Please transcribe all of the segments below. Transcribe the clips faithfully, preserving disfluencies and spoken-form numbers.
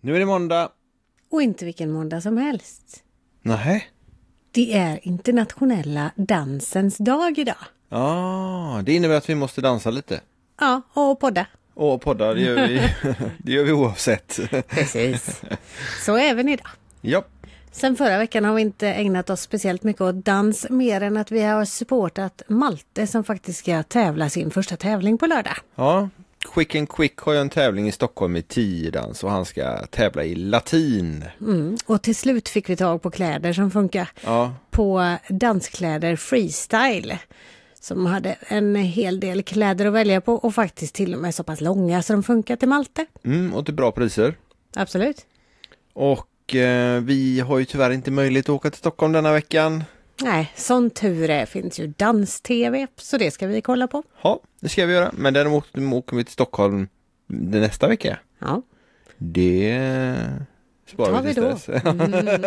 Nu är det måndag. Och inte vilken måndag som helst. Nej. Det är internationella dansens dag idag. Ja, ah, det innebär att vi måste dansa lite. Ja, och podda. Och podda, det gör vi, det gör vi oavsett. Precis. Så även idag. Ja. Sen förra veckan har vi inte ägnat oss speciellt mycket åt dans, mer än att vi har supportat Malte som faktiskt ska tävla sin första tävling på lördag. Ja, Quick and Quick har ju en tävling i Stockholm i tiodans och han ska tävla i latin. Mm. Och till slut fick vi tag på kläder som funkar. Ja. På danskläder freestyle. Som hade en hel del kläder att välja på och faktiskt till och med så pass långa så de funkar till Malte. Mm, och till bra priser. Absolut. Och eh, vi har ju tyvärr inte möjlighet att åka till Stockholm denna veckan. Nej, sån tur är finns ju dans-tv, så det ska vi kolla på. Ja, det ska vi göra. Men däremot åker vi till Stockholm nästa vecka. Ja. Det sparar vi till då. stress. Mm.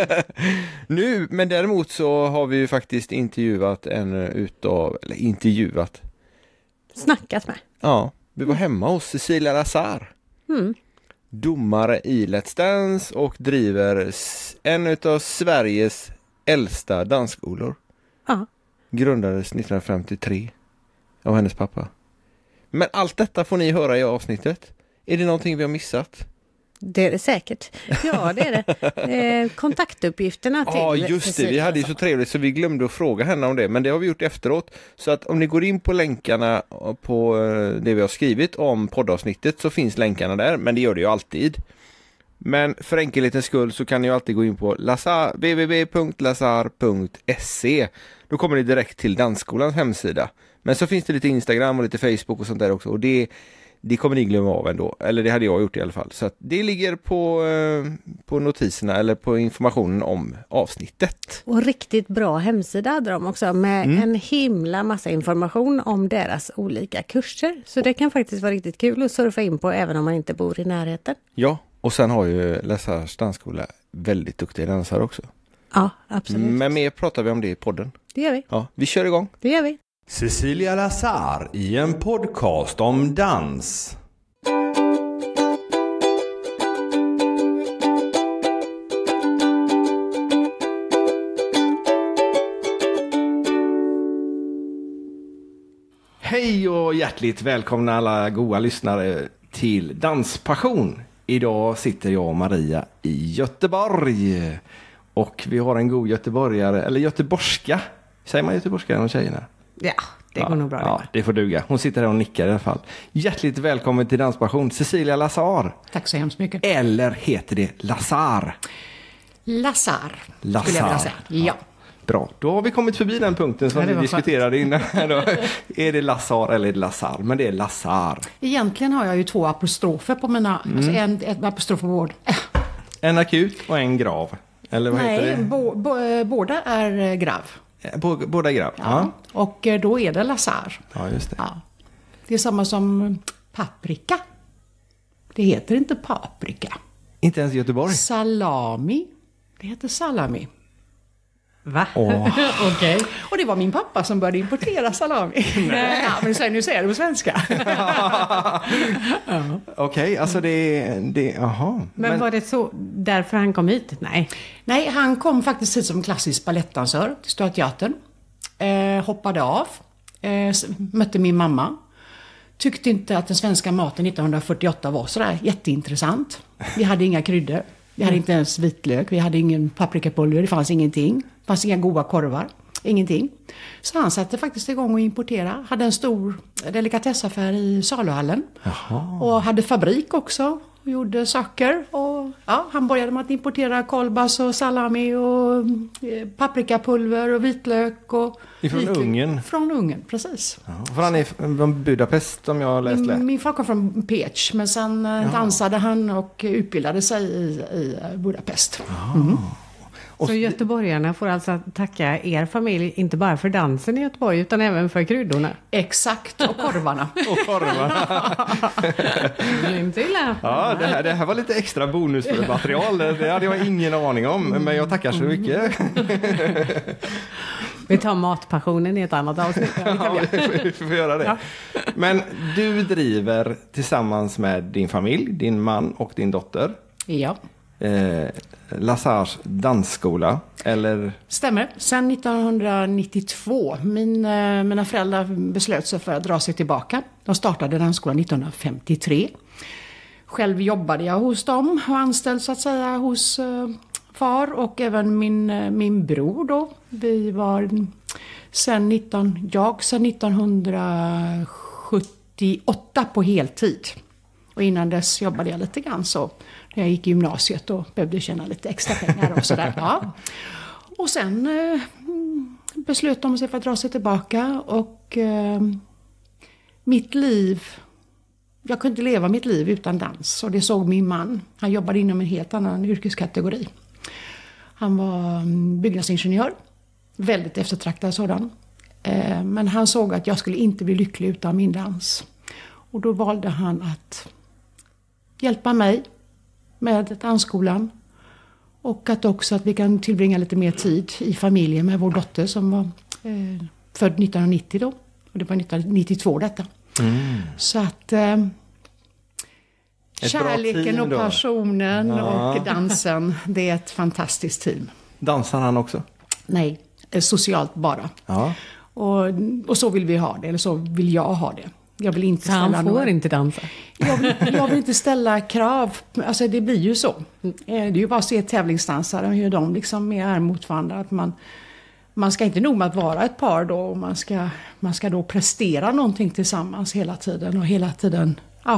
Nu, men däremot så har vi ju faktiskt intervjuat en utav, eller intervjuat. Snackat med. Ja, vi var hemma hos Cecilia Lazar. Mm. Domare i Let's Dance och driver en utav Sveriges äldsta dansskolor. Ja. Grundades nittonhundrafemtiotre av hennes pappa. Men allt detta får ni höra i avsnittet. Är det någonting vi har missat? Det är det säkert. Ja, det är det. Eh, kontaktuppgifterna till... Ja, just det. Vi hade ju så trevligt så vi glömde att fråga henne om det. Men det har vi gjort efteråt. Så att om ni går in på länkarna på det vi har skrivit om poddavsnittet så finns länkarna där. Men det gör det ju alltid. Men för enkelhetens skull så kan ni ju alltid gå in på lazar, w w w punkt lazar punkt se. Då kommer ni direkt till dansskolans hemsida. Men så finns det lite Instagram och lite Facebook och sånt där också. Och det, det kommer ni glömma av ändå. Eller det hade jag gjort i alla fall. Så att det ligger på, på notiserna eller på informationen om avsnittet. Och riktigt bra hemsida hade de också med mm. en himla massa information om deras olika kurser. Så det kan faktiskt vara riktigt kul att surfa in på även om man inte bor i närheten. Ja, och sen har ju Lazars dansskola väldigt duktiga dansare också. Ja, absolut. Men mer pratar vi om det i podden. Det gör vi. Ja, vi kör igång. Det gör vi. Cecilia Lazar i en podcast om dans. Hej och hjärtligt välkomna alla goda lyssnare till Danspassion. Idag sitter jag och Maria i Göteborg. Och vi har en god göteborgare, eller göteborgska. Säger man göteborgska om tjejerna? Ja, det går ja, nog bra. Ja, det får duga. Hon sitter här och nickar i alla fall. Hjärtligt välkommen till Danspassion, Cecilia Lazar. Tack så hemskt mycket. Eller heter det Lazar? Lazar, Lazar. skulle jag vilja säga. Ja. ja. Bra, då har vi kommit förbi den punkten som ja, vi diskuterade innan. Då. Är det Lazar eller är det Lazar? Men det är Lazar. Egentligen har jag ju två apostrofer på mina, mm. alltså en, en apostrof på vård. En akut och en grav. Eller vad Nej, heter det? Bo, bo, båda är grav. Bo, båda är grav, ja. ja. Och då är det Lazar. Ja, just det. Ja. Det är samma som paprika. Det heter inte paprika. Inte ens i Göteborg? Salami. Det heter salami. Va? Oh. Okej. Okay. Och det var min pappa som började importera salami. Nej. Ja, men nu säger jag det på svenska. ja. Okej, okay, alltså det... det aha. Men, men var det så därför han kom hit? Nej. Nej, han kom faktiskt hit som klassisk balettdansör till Stora Teatern. Eh, hoppade av. Eh, mötte min mamma. Tyckte inte att den svenska maten nittonhundrafyrtioåtta var sådär jätteintressant. Vi hade inga kryddor. Vi hade inte ens vitlök, vi hade ingen paprikapulver, det fanns ingenting. Det fanns inga goda korvar, ingenting. Så han satte faktiskt igång och importera. Hade en stor delikatessaffär i Saluhallen. Jaha. Och hade fabrik också. Och gjorde saker. Och ja, han började med att importera kolbas och salami och paprikapulver och vitlök. Och Ifrån vitlök. Ungern? Från Ungern, precis. Ja, för han är från Budapest som jag har läst lätt. Min far kom från Pécs, men sen ja. dansade han och utbildade sig i, i Budapest. Mm. Så göteborgarna får alltså tacka er familj inte bara för dansen i Göteborg utan även för kryddorna. Exakt, och korvarna. och korvarna. Inte illa. Ja, det här, det här var lite extra bonusmaterial. Det hade jag ingen aning om, men jag tackar så mycket. Vi tar matpassionen i ett annat avsnitt. Ja, vi får göra det. Ja. Men du driver tillsammans med din familj, din man och din dotter Ja. Eh, Lasars dansskola, eller? Stämmer. Sen nittonhundranittiotvå. Min, eh, mina föräldrar beslöt sig för att dra sig tillbaka. De startade dansskolan nittonhundrafemtiotre. Själv jobbade jag hos dem och anställd så att säga hos eh, far och även min, eh, min bror då. Vi var sen nitton, jag sen nittonhundrasjuttioåtta på heltid. Och innan dess jobbade jag lite grann så när jag gick i gymnasiet och behövde tjäna lite extra pengar och sådär. Ja. Och sen eh, beslöt de sig för att dra sig tillbaka och eh, mitt liv, jag kunde inte leva mitt liv utan dans och det såg min man. Han jobbade inom en helt annan yrkeskategori. Han var byggnadsingenjör, väldigt eftertraktad sådan. Eh, men han såg att jag skulle inte bli lycklig utan min dans. Och då valde han att hjälpa mig med dansskolan. Och att också att vi kan tillbringa lite mer tid i familjen med vår dotter som var eh, född nittonhundranittio då. Och det var nittonhundranittiotvå detta. Mm. Så att eh, kärleken och passionen ja. och dansen, det är ett fantastiskt team. Dansar han också? Nej, socialt bara. Ja. Och, och så vill vi ha det, eller så vill jag ha det. Jag vill inte så han ställa får några... inte dansa? Jag vill, jag vill inte ställa krav. Alltså det blir ju så. Det är ju bara att se tävlingsdansare hur de liksom är mot varandra. Att man, man ska inte nog med att vara ett par då. Och man, ska, man ska då prestera någonting tillsammans hela tiden. Och hela tiden, ja.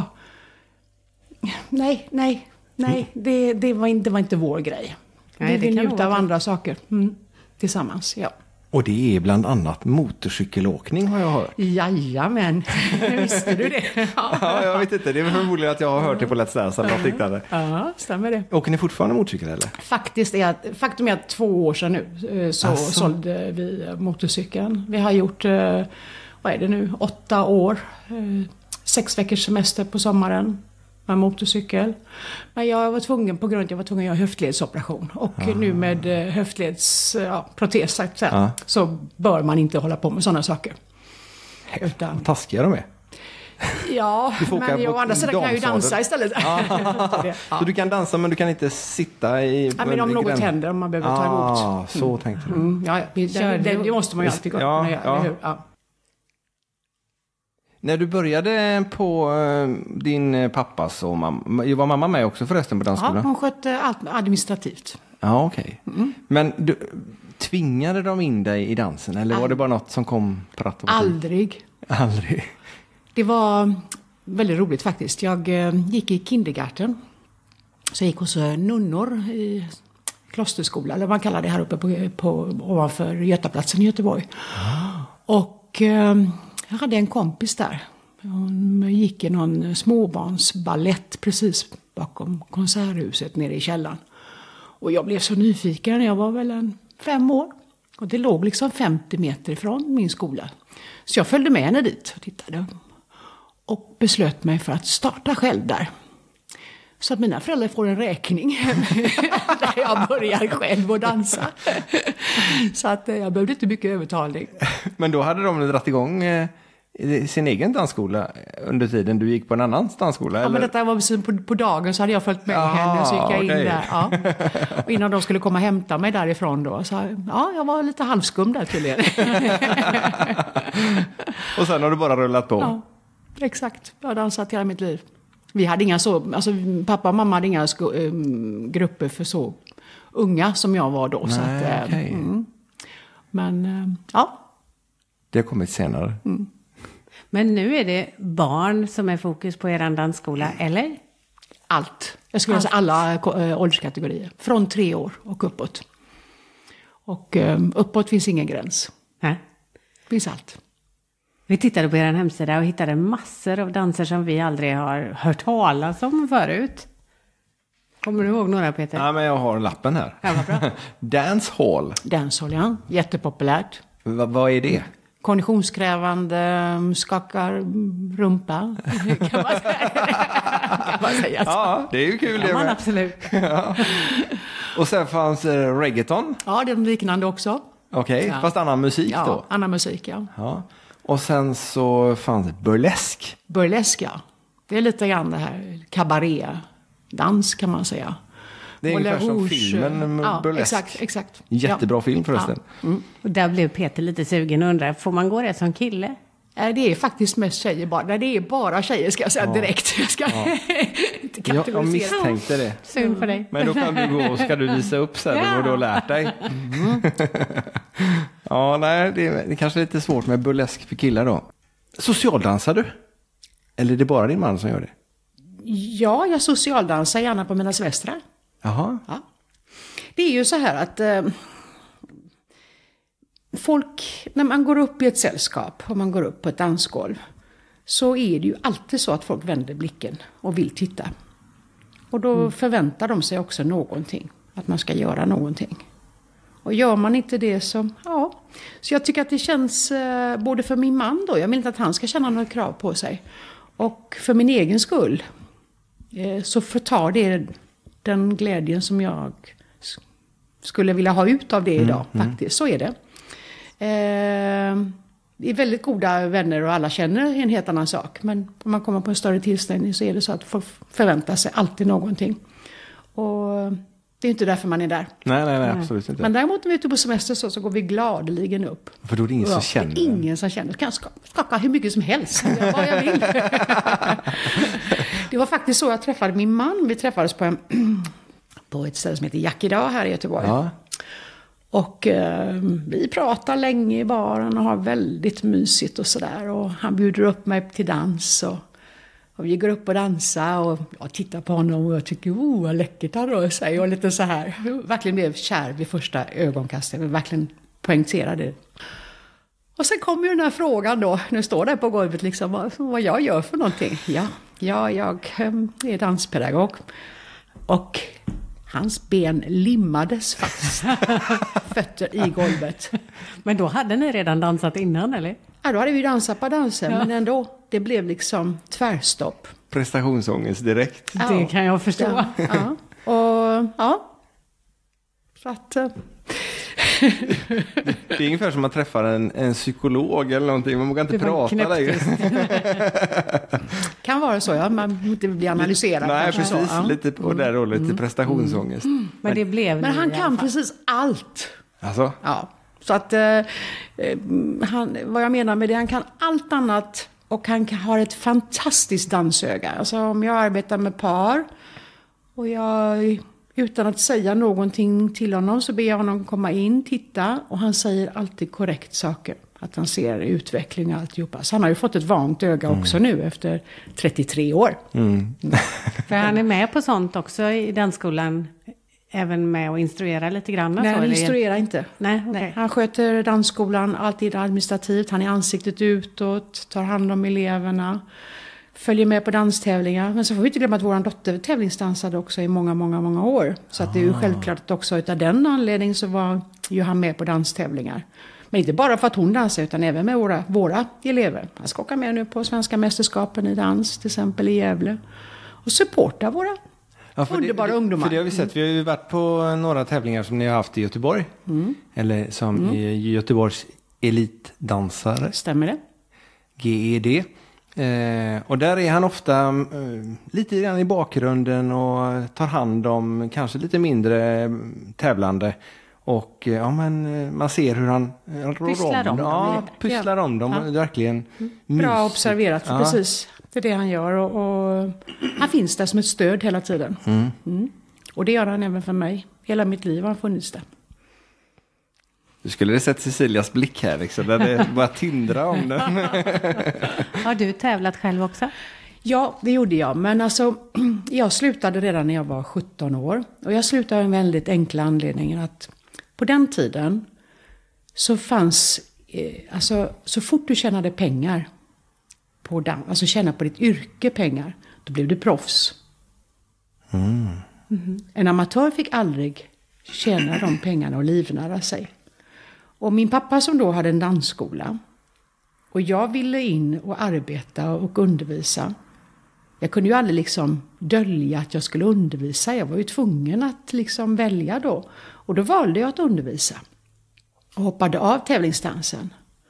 Nej, nej, nej. Det, det, var, inte, det var inte vår grej. Nej, vi vill njuta av andra saker mm, tillsammans, ja. Och det är bland annat motorcykelåkning har jag hört. Jajamän, visste du det? Ja, jag vet inte. Det är förmodligen att jag har hört det på Let's Dance. Eller tittade. Ja, stämmer det. Åker ni fortfarande motorcykel eller? Faktiskt är att, faktum är att två år sedan nu så alltså. sålde vi motorcykeln. Vi har gjort, vad är det nu, åtta år. Sex veckors semester på sommaren. Med motorcykel. Men jag var tvungen på grund av att jag var tvungen att göra höftledsoperation. Och ah. nu med höftledsprotes ja, så, ah. så bör man inte hålla på med sådana saker. Utan... Taskiga de är. Ja, men å andra sidan kan jag ju dansa istället. Ah. ja. Så du kan dansa men du kan inte sitta i... Ja, men om något gräns... händer om man behöver ah, ta emot. Mm. Så tänkte du. Mm. Ja, det, det, det, det måste man ju alltid ja, kunna göra. Ja. Hur? Ja. När du började på din pappas och mamma, var mamma med också förresten på dansskolan? Ja, hon skötte allt administrativt. Ja, okej. Okay. Mm. Men du, tvingade de in dig i dansen eller Ald- var det bara något som kom på ratt och Aldrig. Aldrig. Det var väldigt roligt faktiskt. Jag gick i kindergarten. Så jag gick hos nunnor i klosterskola, eller vad man kallar det här uppe på, på, ovanför Götaplatsen i Göteborg. Ah. Och... Jag hade en kompis där. Hon gick i någon småbarnsballett precis bakom konserthuset nere i källaren. Och jag blev så nyfiken. Jag var väl en fem år. Och det låg liksom femtio meter ifrån min skola. Så jag följde med henne dit och tittade. Och beslöt mig för att starta själv där. Så att mina föräldrar får en räkning där jag börjar själv att dansa. Så att jag behövde inte mycket övertalning. Men då hade de dragit igång eh, sin egen dansskola under tiden du gick på en annan dansskola? Ja, eller? Men detta var precis på, på dagen så hade jag följt med ah, henne så gick jag okay. in där. Ja. Och innan de skulle komma och hämta mig därifrån då. Så ja, jag var lite halvskum där tydligen. Och sen har du bara rullat på? Ja, exakt. Jag har dansat hela mitt liv. Vi hade inga så, alltså pappa och mamma hade inga sko, äh, grupper för så unga som jag var då. Nej, så att, äh, okay. mm. Men äh, ja. Det har kommit senare. Mm. Men nu är det barn som är fokus på er dansskola, eller? Allt. Jag skulle säga alla äh, ålderskategorier. Från tre år och uppåt. Och äh, uppåt finns ingen gräns. Nej. Finns allt. Vi tittade på er hemsida och hittade massor av danser som vi aldrig har hört talas om förut. Kommer du ihåg några, Peter? Ja, men jag har lappen här. Ja, vad bra. Dancehall. Dancehall, ja. Jättepopulärt. Va, vad är det? Konditionskrävande, skakar rumpa. Kan man säga, kan man säga så? Ja, det är ju kul. Ja, det man med. Absolut. Ja. Och sen fanns eh, reggaeton. Ja, det är liknande också. Okej, okay, ja. Fast annan musik ja, då? Ja, annan musik, ja. Ja. Och sen så fanns det burlesk. Burlesk, ja. Det är lite grann det här kabaré. dans kan man säga. Det är ungefär som filmen ja, Burlesk. Exakt, exakt. Jättebra ja. film förresten. Ja. Mm. Och där blev Peter lite sugen och undrar, får man gå det som kille? Det är faktiskt mest tjejer bara. Det är bara tjejer ska jag säga ja. direkt. Jag ska ja. inte kategorisera. Jag misstänkte det. Synd för dig. Men då kan du gå och ska du visa upp sen ja. vad du har lärt dig. Mm. ja, nej, det är, det är kanske lite svårt med burlesk för killar då. Socialdansar du? Eller är det bara din man som gör det? Ja, jag socialdansar gärna på mina semestrar. Jaha. Ja. Det är ju så här att eh, folk, när man går upp i ett sällskap och man går upp på ett dansgolv, så är det ju alltid så att folk vänder blicken och vill titta. Och då mm. förväntar de sig också någonting, att man ska göra någonting. Och gör man inte det så, ja. Så jag tycker att det känns, eh, både för min man då, jag vill inte att han ska känna några krav på sig. Och för min egen skull, eh, så förtar det den glädjen som jag skulle vilja ha ut av det idag, mm, faktiskt. Mm. Så är det. Eh, vi är väldigt goda vänner och alla känner en helt annan sak. Men om man kommer på en större tillställning så är det så att folk förväntar sig alltid någonting. Och det är inte därför man är där. Nej, nej, nej, absolut inte. Men däremot när vi är ute på semester så, så går vi gladeligen upp. För då är det ingen som känner. Det är ingen som känner. Jag kan skaka hur mycket som helst. Vad jag vill. Det var faktiskt så jag träffade min man. Vi träffades på, en, på ett ställe som heter Jack idag här i Göteborg. Ja. Och eh, vi pratar länge i baren och har väldigt mysigt och sådär. Och han bjuder upp mig till dans och, och vi går upp och dansar och jag tittar på honom och jag tycker, oh vad läckert han rör sig och lite så här. Verkligen blev kär vid första ögonkastet, vi verkligen poängterade det. Och sen kommer ju den här frågan då, nu står där på golvet liksom, vad, vad jag gör för någonting. Ja, ja jag eh, är danspedagog och hans ben limmades fast, fötter i golvet. Men då hade ni redan dansat innan, eller? Ja, då hade vi dansat på dansen, ja. Men ändå, det blev liksom tvärstopp. Prestationsångest direkt. Ja. Det kan jag förstå. Ja, ja. Och ja, så att... Det är ungefär som att man träffar en, en psykolog eller någonting. Man vågar inte prata längre. Kan vara så, ja. Man inte blir analyserad. Nej, precis. Så, ja. Lite på mm. där och lite mm. prestationsångest. Mm. Men det blev Men han kan precis allt. Alltså? Ja. Så att eh, han, vad jag menar med det, han kan allt annat och han har ett fantastiskt dansöga. Alltså om jag arbetar med par och jag... Utan att säga någonting till honom så ber jag honom komma in, titta. Och han säger alltid korrekt saker. Att han ser utveckling och alltihopa. Så han har ju fått ett vant öga också mm. nu efter trettiotre år. Mm. För han är med på sånt också i den skolan. Även med att instruera lite grann. Nej, han instruerar inte. Nej, okay. Nej, han sköter dansskolan alltid administrativt. Han är ansiktet utåt, tar hand om eleverna. Följer med på danstävlingar. Men så får vi inte glömma att vår dotter tävlingsdansade också i många, många, många år. Så att det är ju självklart att också utav den anledningen så var ju han med på danstävlingar. Men inte bara för att hon dansar utan även med våra, våra elever. Han ska åka med nu på svenska mästerskapen i dans, till exempel i Gävle. Och supporta våra ja, underbara det, ungdomar. För det har vi sett. Vi har ju varit på några tävlingar som ni har haft i Göteborg. Mm. Eller som mm. i Göteborgs elitdansare. Stämmer det? G E D. Eh, och där är han ofta eh, lite grann i bakgrunden och tar hand om kanske lite mindre eh, tävlande. Och eh, ja, men, eh, man ser hur han eh, pysslar om dem. Ja, pysslar om dem. Ja. Verkligen mm. Bra observerat, ja. Precis. Det är det han gör. Och, och han finns där som ett stöd hela tiden. Mm. Mm. Och det gör han även för mig. Hela mitt liv har han funnits där. Du skulle ha sett Cecilias blick här liksom, där det bara tindra om den. Har du tävlat själv också? Ja, det gjorde jag. Men alltså, jag slutade redan när jag var sjutton år. Och jag slutade av en väldigt enkla anledning att på den tiden så fanns, eh, alltså så fort du tjänade pengar på dans, alltså tjäna på ditt yrke pengar, då blev du proffs. Mm. Mm-hmm. En amatör fick aldrig tjäna de pengarna och livnära sig. Och min pappa som då hade en dansskola och jag ville in och arbeta och undervisa. Jag kunde ju aldrig liksom dölja att jag skulle undervisa. Jag var ju tvungen att liksom välja då. Och då valde jag att undervisa. Och hoppade av tävlingsdansen.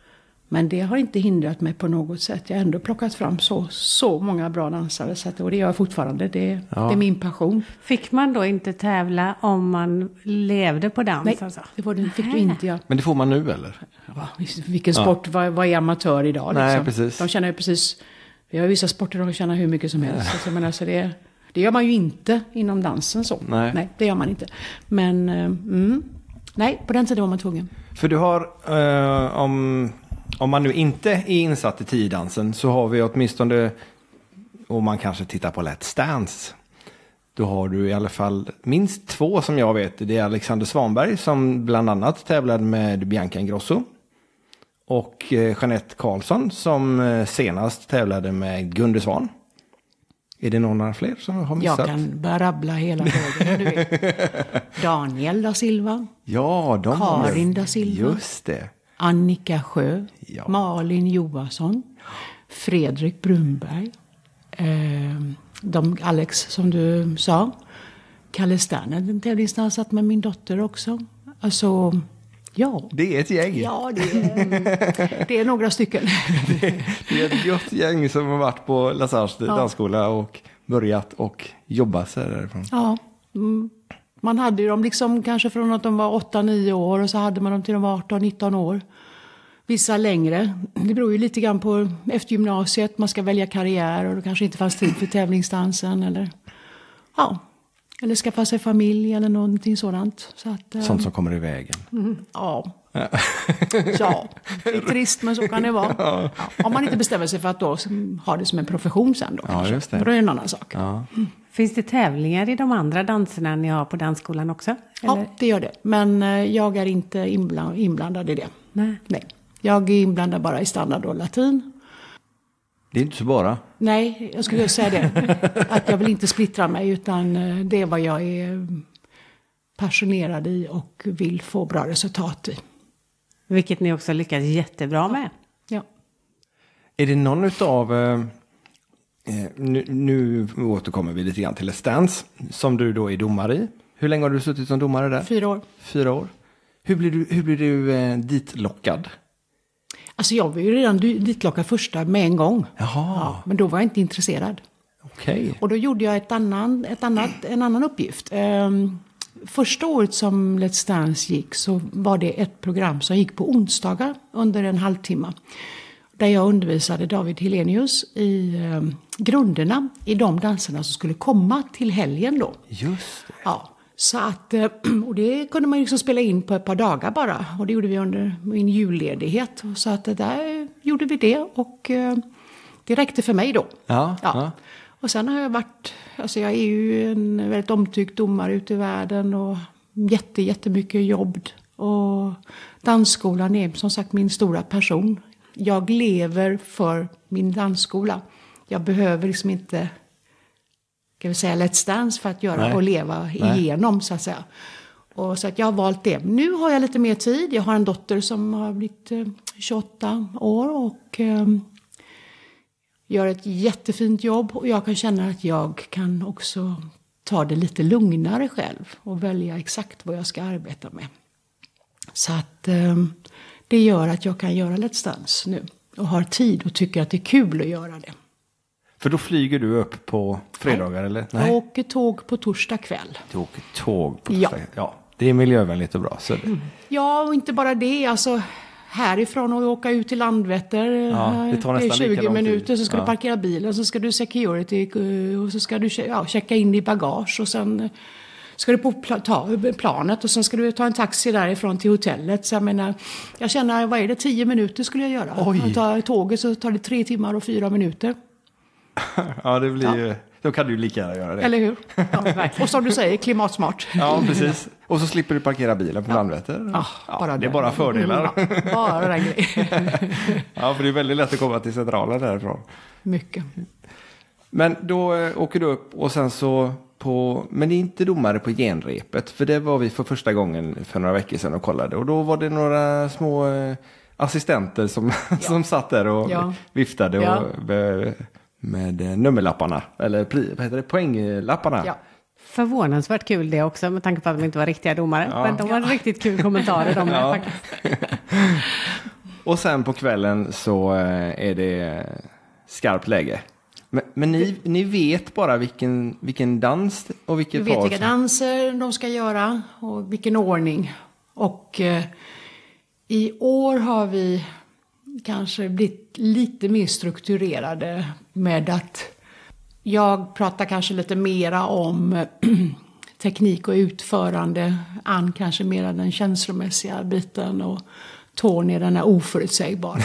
Men det har inte hindrat mig på något sätt. Jag har ändå plockat fram så, så många bra dansare. Så att, och det gör jag fortfarande. Det, ja. det är min passion. Fick man då inte tävla om man levde på dans? Nej, alltså? det var det, fick du inte göra. Men det får man nu eller? Ja, vilken sport, ja. vad, vad är amatör idag? Liksom? Nej, precis. De tjänar ju precis, vi har vissa sporter de tjänar hur mycket som helst. Alltså, men alltså det, det gör man ju inte inom dansen så. Nej, nej det gör man inte. Men mm, nej, på den tiden var man tvungen. För du har, eh, om, om man nu inte är insatt i tiodansen så har vi åtminstone, om man kanske tittar på Let's Dance, då har du i alla fall minst två som jag vet. Det är Alexander Svanberg som bland annat tävlade med Bianca Ingrosso. Och eh, Jeanette Karlsson som eh, senast tävlade med Gunde Svan. Är det någon av fler som har missat? Jag kan börja rabbla hela vägen. Du vet. Daniel da Silva. Ja, de Karin da Silva. Just det. Annika Sjö. Ja. Malin Johansson. Fredrik Brunberg. Eh, de, Alex som du sa. Kalle Sterner, den tävlingsdansat med min dotter också. Alltså, ja. Det är ett gäng. Ja, det är, det är några stycken. det, det är ett gott gäng som har varit på Lasars ja. dansskola och börjat och jobbat sig därifrån. Ja, mm. Man hade ju dem liksom kanske från att de var åtta nio år och så hade man dem till de var arton nitton år. Vissa längre. Det beror ju lite grann på efter gymnasiet. Man ska välja karriär och det kanske inte fanns tid för tävlingsdansen eller ja. Eller skaffa sig familj eller någonting sådant. Så att, sånt som kommer i vägen. Mm, ja. ja, det är trist men så kan det vara. Ja. Ja, om man inte bestämmer sig för att då ha det som en profession sen då. Ja, just det. Då är det en annan sak. Ja. Mm. Finns det tävlingar i de andra danserna ni har på dansskolan också? Eller? Ja, det gör det. Men jag är inte inbland, inblandad i det. Nej. Nej. Jag är inblandad bara i standard och latin. Det är inte så bara. Nej, jag skulle säga det. Att jag vill inte splittra mig utan det är vad jag är passionerad i och vill få bra resultat i. Vilket ni också lyckas jättebra med. Ja. Är det någon utav, eh, nu, nu återkommer vi lite grann till Let's Dance, som du då är domare i. Hur länge har du suttit som domare där? Fyra år. Fyra år. Hur blir du, hur blir du eh, ditlockad? Alltså jag var ju redan ditlockad första med en gång. Jaha. Ja, men då var jag inte intresserad. Okej. Okay. Och då gjorde jag ett annan, ett annat, en annan uppgift. Um, första året som Let's Dance gick så var det ett program som gick på onsdagar under en halvtimme. Där jag undervisade David Helenius i um, grunderna i de danserna som skulle komma till helgen då. Just det. Ja. Så att, och det kunde man ju liksom spela in på ett par dagar bara. Och det gjorde vi under min julledighet. Så att där gjorde vi det och det räckte för mig då. Ja, ja. ja. Och sen har jag varit, alltså jag är ju en väldigt omtyckt domare ute i världen och jätte, jättemycket jobb. Och dansskolan är som sagt min stora passion. Jag lever för min dansskola. Jag behöver liksom inte... kan vi säga Let's Dance för att göra Nej. och leva Nej. igenom så att säga. Och så att jag har valt det. Nu har jag lite mer tid. Jag har en dotter som har blivit eh, tjugoåtta år och eh, gör ett jättefint jobb. Och jag kan känna att jag kan också ta det lite lugnare själv och välja exakt vad jag ska arbeta med. Så att eh, det gör att jag kan göra Let's Dance nu och har tid och tycker att det är kul att göra det. För då flyger du upp på fredagar Nej. eller? Nej, jag åker tåg på torsdag kväll. Du åker tåg på torsdag? Ja. ja. Det är miljövänligt och bra. Så det... mm. Ja, och inte bara det. Alltså härifrån och åka ut till Landvetter. Ja, det tar nästan tjugo lika lång minuter tid. så ska ja. du parkera bilen. Så ska du security och så ska du ja, checka in i bagage. Och sen ska du på pl- ta planet och sen ska du ta en taxi därifrån till hotellet. Så jag menar, jag känner, vad är det, tio minuter skulle jag göra. Oj. Ta tåget så tar det tre timmar och fyra minuter. Ja, det blir ja. ju... Då kan du lika gärna göra det. Eller hur? Ja, och som du säger, klimatsmart. Ja, precis. Och så slipper du parkera bilen på ja. Landvetter. Ja, bara ja, det är det. bara fördelar. Ja, bara den grejen. Ja, för det är väldigt lätt att komma till centralen därifrån. Mycket. Men då åker du upp och sen så på... Men det är inte domare på genrepet. För det var vi för första gången för några veckor sedan och kollade. Och då var det några små assistenter som, ja. som satt där och ja. viftade ja. och... Be, med nummerlapparna, eller vad heter det, poänglapparna. Ja. Förvånansvärt kul det också, med tanke på att de inte var riktiga domare. Ja. Men de var ja. riktigt kul kommentarer de ja. faktiskt. Och sen på kvällen så är det skarpt läge. Men, men ni, ni vet bara vilken, vilken dans och vilket Vi vet par vilka som- danser de ska göra och vilken ordning. Och eh, i år har vi kanske blivit lite mer strukturerade med att jag pratar kanske lite mera om eh, teknik och utförande. Ann kanske mera den känslomässiga biten och Tony den här oförutsägbara.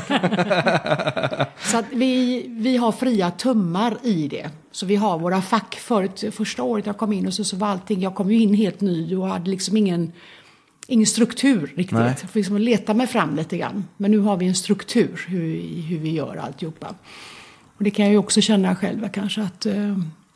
Så att vi, vi har fria tummar i det. Så vi har våra fack. Förut, första året jag kom in och så, så var allting, jag kom ju in helt ny och hade liksom ingen, ingen struktur riktigt. Nej. Jag får liksom leta mig fram lite grann. Men nu har vi en struktur hur, vi- hur vi gör alltihopa. Och det kan jag ju också känna själv kanske att eh,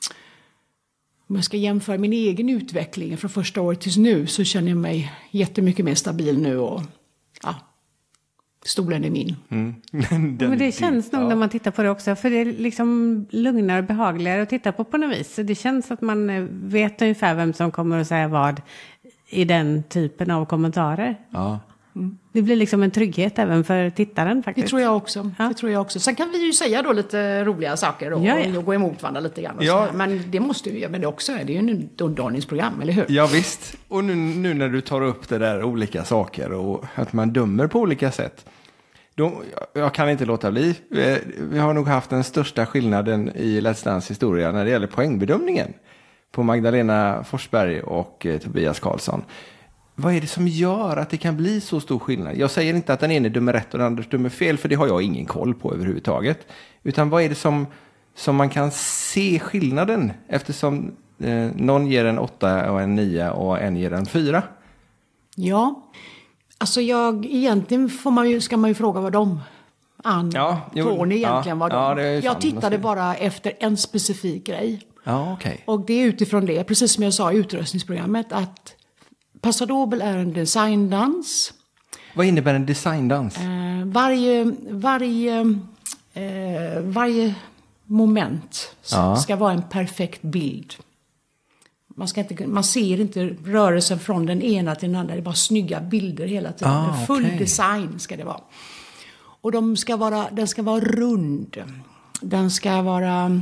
om jag ska jämföra min egen utveckling från första året tills nu så känner jag mig jättemycket mer stabil nu och ja, stolen är min. Den- Men det känns nog ja. när man tittar på det också. För det är liksom lugnare och behagligare att titta på på något vis. Så det känns att man eh, vet ungefär vem som kommer att säga vad i den typen av kommentarer. Ja. Det blir liksom en trygghet även för tittaren Det faktiskt. tror jag också. Ja. Det tror jag också. Sen kan vi ju säga då lite roliga saker då, Ja, ja. och gå emot varandra lite grann. Och Ja. så här. Men det måste vi göra. Men det också är det ju en underhållningsprogram, eller hur? Ja visst, och nu, nu när du tar upp det där olika saker och att man dömer på olika sätt. Då, jag kan inte låta bli. Vi, vi har nog haft den största skillnaden i Let's Dance historia när det gäller poängbedömningen på Magdalena Forsberg och eh, Tobias Karlsson. Vad är det som gör att det kan bli så stor skillnad? Jag säger inte att den ene dömer rätt och den andra dömer fel, för det har jag ingen koll på överhuvudtaget. Utan vad är det som, som man kan se skillnaden eftersom eh, någon ger en åtta och en nio och en ger en fyra? Ja. Alltså jag, egentligen får man ju, ska man ju fråga vad de, Ann, Ja, jo, Tony egentligen ja, var de. ja, det är sant. Jag tittade bara efter en specifik grej. Ja, okej. Och det är utifrån det, precis som jag sa i utrustningsprogrammet, att Paso Doble är en designdans. Vad innebär en designdans? Eh, varje, varje, eh, varje moment s- Ja. ska vara en perfekt bild. Man, ska inte, man ser inte rörelsen från den ena till den andra. Det är bara snygga bilder hela tiden. Ah, En full okej. design ska det vara. Och de ska vara, den ska vara rund. Den ska vara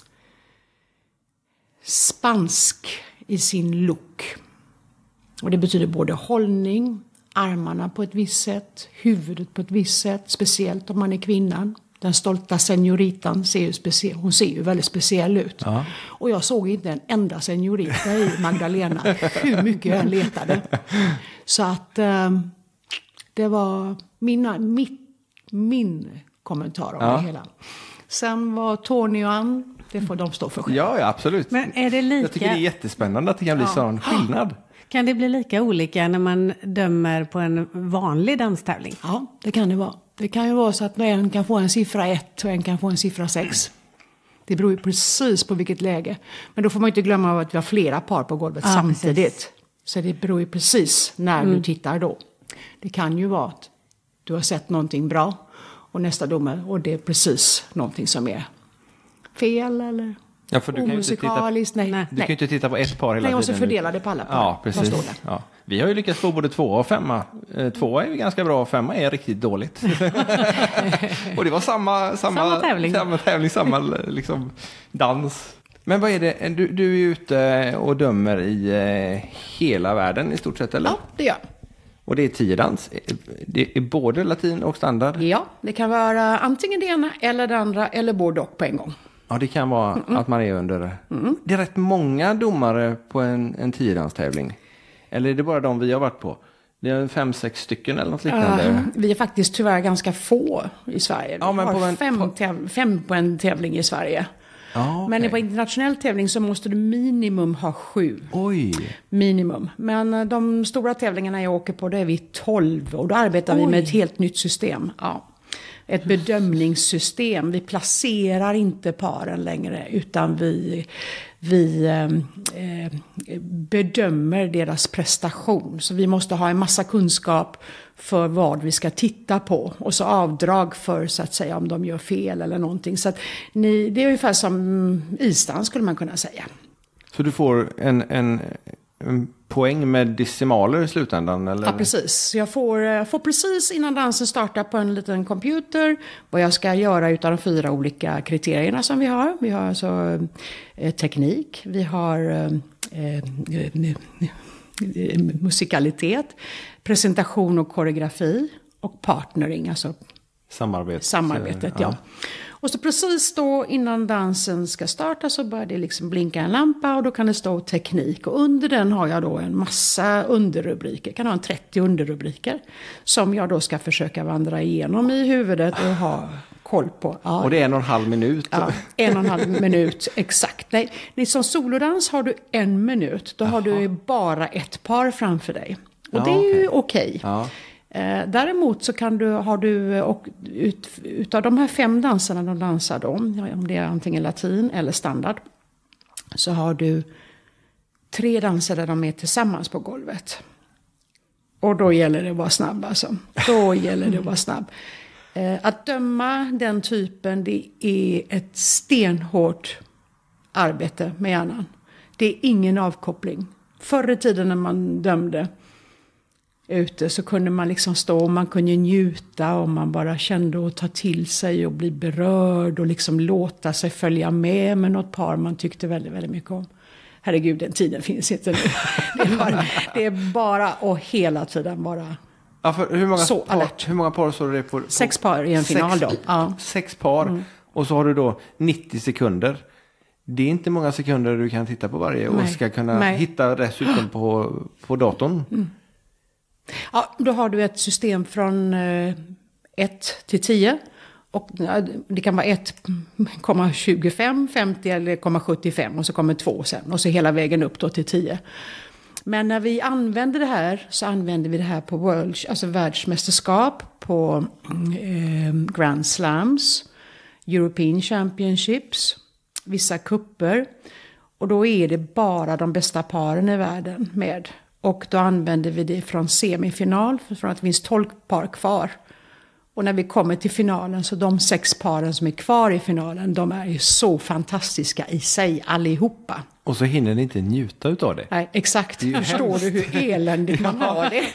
spansk i sin look. Och det betyder både hållning, armarna på ett visst sätt, huvudet på ett visst sätt. Speciellt om man är kvinnan. Den stolta senioritan ser ju, specie- hon ser ju väldigt speciell ut. Ja. Och jag såg inte en enda seniorita i Magdalena. Hur mycket jag än letade. Så att eh, det var mina, mitt, min kommentar om Ja. det hela. Sen var Tony och Ann, det får de stå för själva. Ja, ja, absolut. Men är det lika, Jag tycker det är jättespännande att det kan bli sån skillnad. kan det bli lika olika när man dömer på en vanlig danstävling? Ja, det kan det vara. Det kan ju vara så att en kan få en siffra ett och en kan få en siffra sex. Det beror ju precis på vilket läge. Men då får man inte glömma att vi har flera par på golvet Ja, samtidigt. precis. Så det beror ju precis när du tittar då. Det kan ju vara att du har sett någonting bra och nästa domare och det är precis någonting som är fel eller Ja, för du kan ju inte titta, omusikaliskt. Nej, Nej. du kan ju inte titta på ett par hela Nej, jag måste tiden. fördela det på alla par. Ja, Vad precis. står det? Ja. Vi har ju lyckats få både två och femma. Eh, Två är ju ganska bra och femma är riktigt dåligt. Och det var samma, samma, Samma tävling. samma, tävling, samma liksom, dans. Men vad är det, du, du är ute och dömer i eh, hela världen i stort sett, eller? Ja, det gör jag. Och det är tio dans. Det är både latin och standard. Ja, det kan vara antingen det ena eller det andra eller både och på en gång. Ja, det kan vara att man är under... Det är rätt många domare på en, en tiodanstävling. Eller är det bara de vi har varit på? Det är fem, sex stycken eller något liknande. Uh, vi är faktiskt tyvärr ganska få i Sverige. Ja, vi men har på en- fem, på- täv- fem på en tävling i Sverige. Ja, Men okej. på internationell tävling så måste du minimum ha sju. Oj! Minimum. Men eh, de stora tävlingarna jag åker på, då är vi tolv. Och då arbetar vi Oj. med ett helt nytt system. Ja. Ett bedömningssystem. Vi placerar inte paren längre, utan vi, vi eh, eh, bedömer deras prestation. Så vi måste ha en massa kunskap för vad vi ska titta på. Och så avdrag för, så att säga, om de gör fel eller någonting. Så att ni, det är ungefär som isdans skulle man kunna säga. Så du får en, en, en poäng med decimaler i slutändan? Eller? Ja, precis. Jag får, jag får precis innan dansen startar på en liten computer vad jag ska göra utav de fyra olika kriterierna som vi har. Vi har alltså eh, teknik, vi har eh, eh, musikalitet, presentation och koreografi och partnering, alltså Samarbet. samarbetet. Ja. ja. Och så precis då innan dansen ska starta så börjar det liksom blinka en lampa och då kan det stå teknik. Och under den har jag då en massa underrubriker, kan ha en trettio underrubriker som jag då ska försöka vandra igenom i huvudet och ha koll på. Ja. Och det är en och en halv minut. Ja, en och en halv minut, exakt. Nej, nej, som solodans har du en minut, då Aha. har du bara ett par framför dig. Och ja, det är okay. ju okej. Okay. Ja. Eh, däremot så kan du, har du, och ut, utav de här fem danserna de dansar då, om det är antingen latin eller standard, så har du tre danser där de är tillsammans på golvet. Och då gäller det att vara snabb alltså. Då gäller det att vara snabb. Eh, att döma den typen, det är ett stenhårt arbete med hjärnan. Det är ingen avkoppling. Förr i tiden när man dömde ute så kunde man liksom stå och man kunde njuta och man bara kände och ta till sig och bli berörd och liksom låta sig följa med med något par man tyckte väldigt, väldigt mycket om. Herregud, den tiden finns inte nu. Det är bara, det är bara och hela tiden bara ja, för hur många så par, alert. Hur många par så är det på, på? Sex par i en final sex, då. Ja. Sex par mm. och så har du då nittio sekunder. Det är inte många sekunder du kan titta på varje och Nej. ska kunna Nej. hitta dessutom på, på datorn. Mm. Ja, då har du ett system från ett till tio. Och det kan vara ett komma tjugofem, femtio eller ett komma sjuttiofem och så kommer två sen. Och så hela vägen upp då till tio. Men när vi använder det här så använder vi det här på world, alltså världsmästerskap, på eh, Grand Slams, European Championships, vissa kupper. Och då är det bara de bästa paren i världen med. Och då använder vi det från semifinal, från att det finns tolv par kvar. Och när vi kommer till finalen så de sex paren som är kvar i finalen, de är ju så fantastiska i sig allihopa. Och så hinner ni inte njuta utav det. Nej, exakt. Förstår du hur eländigt man har det?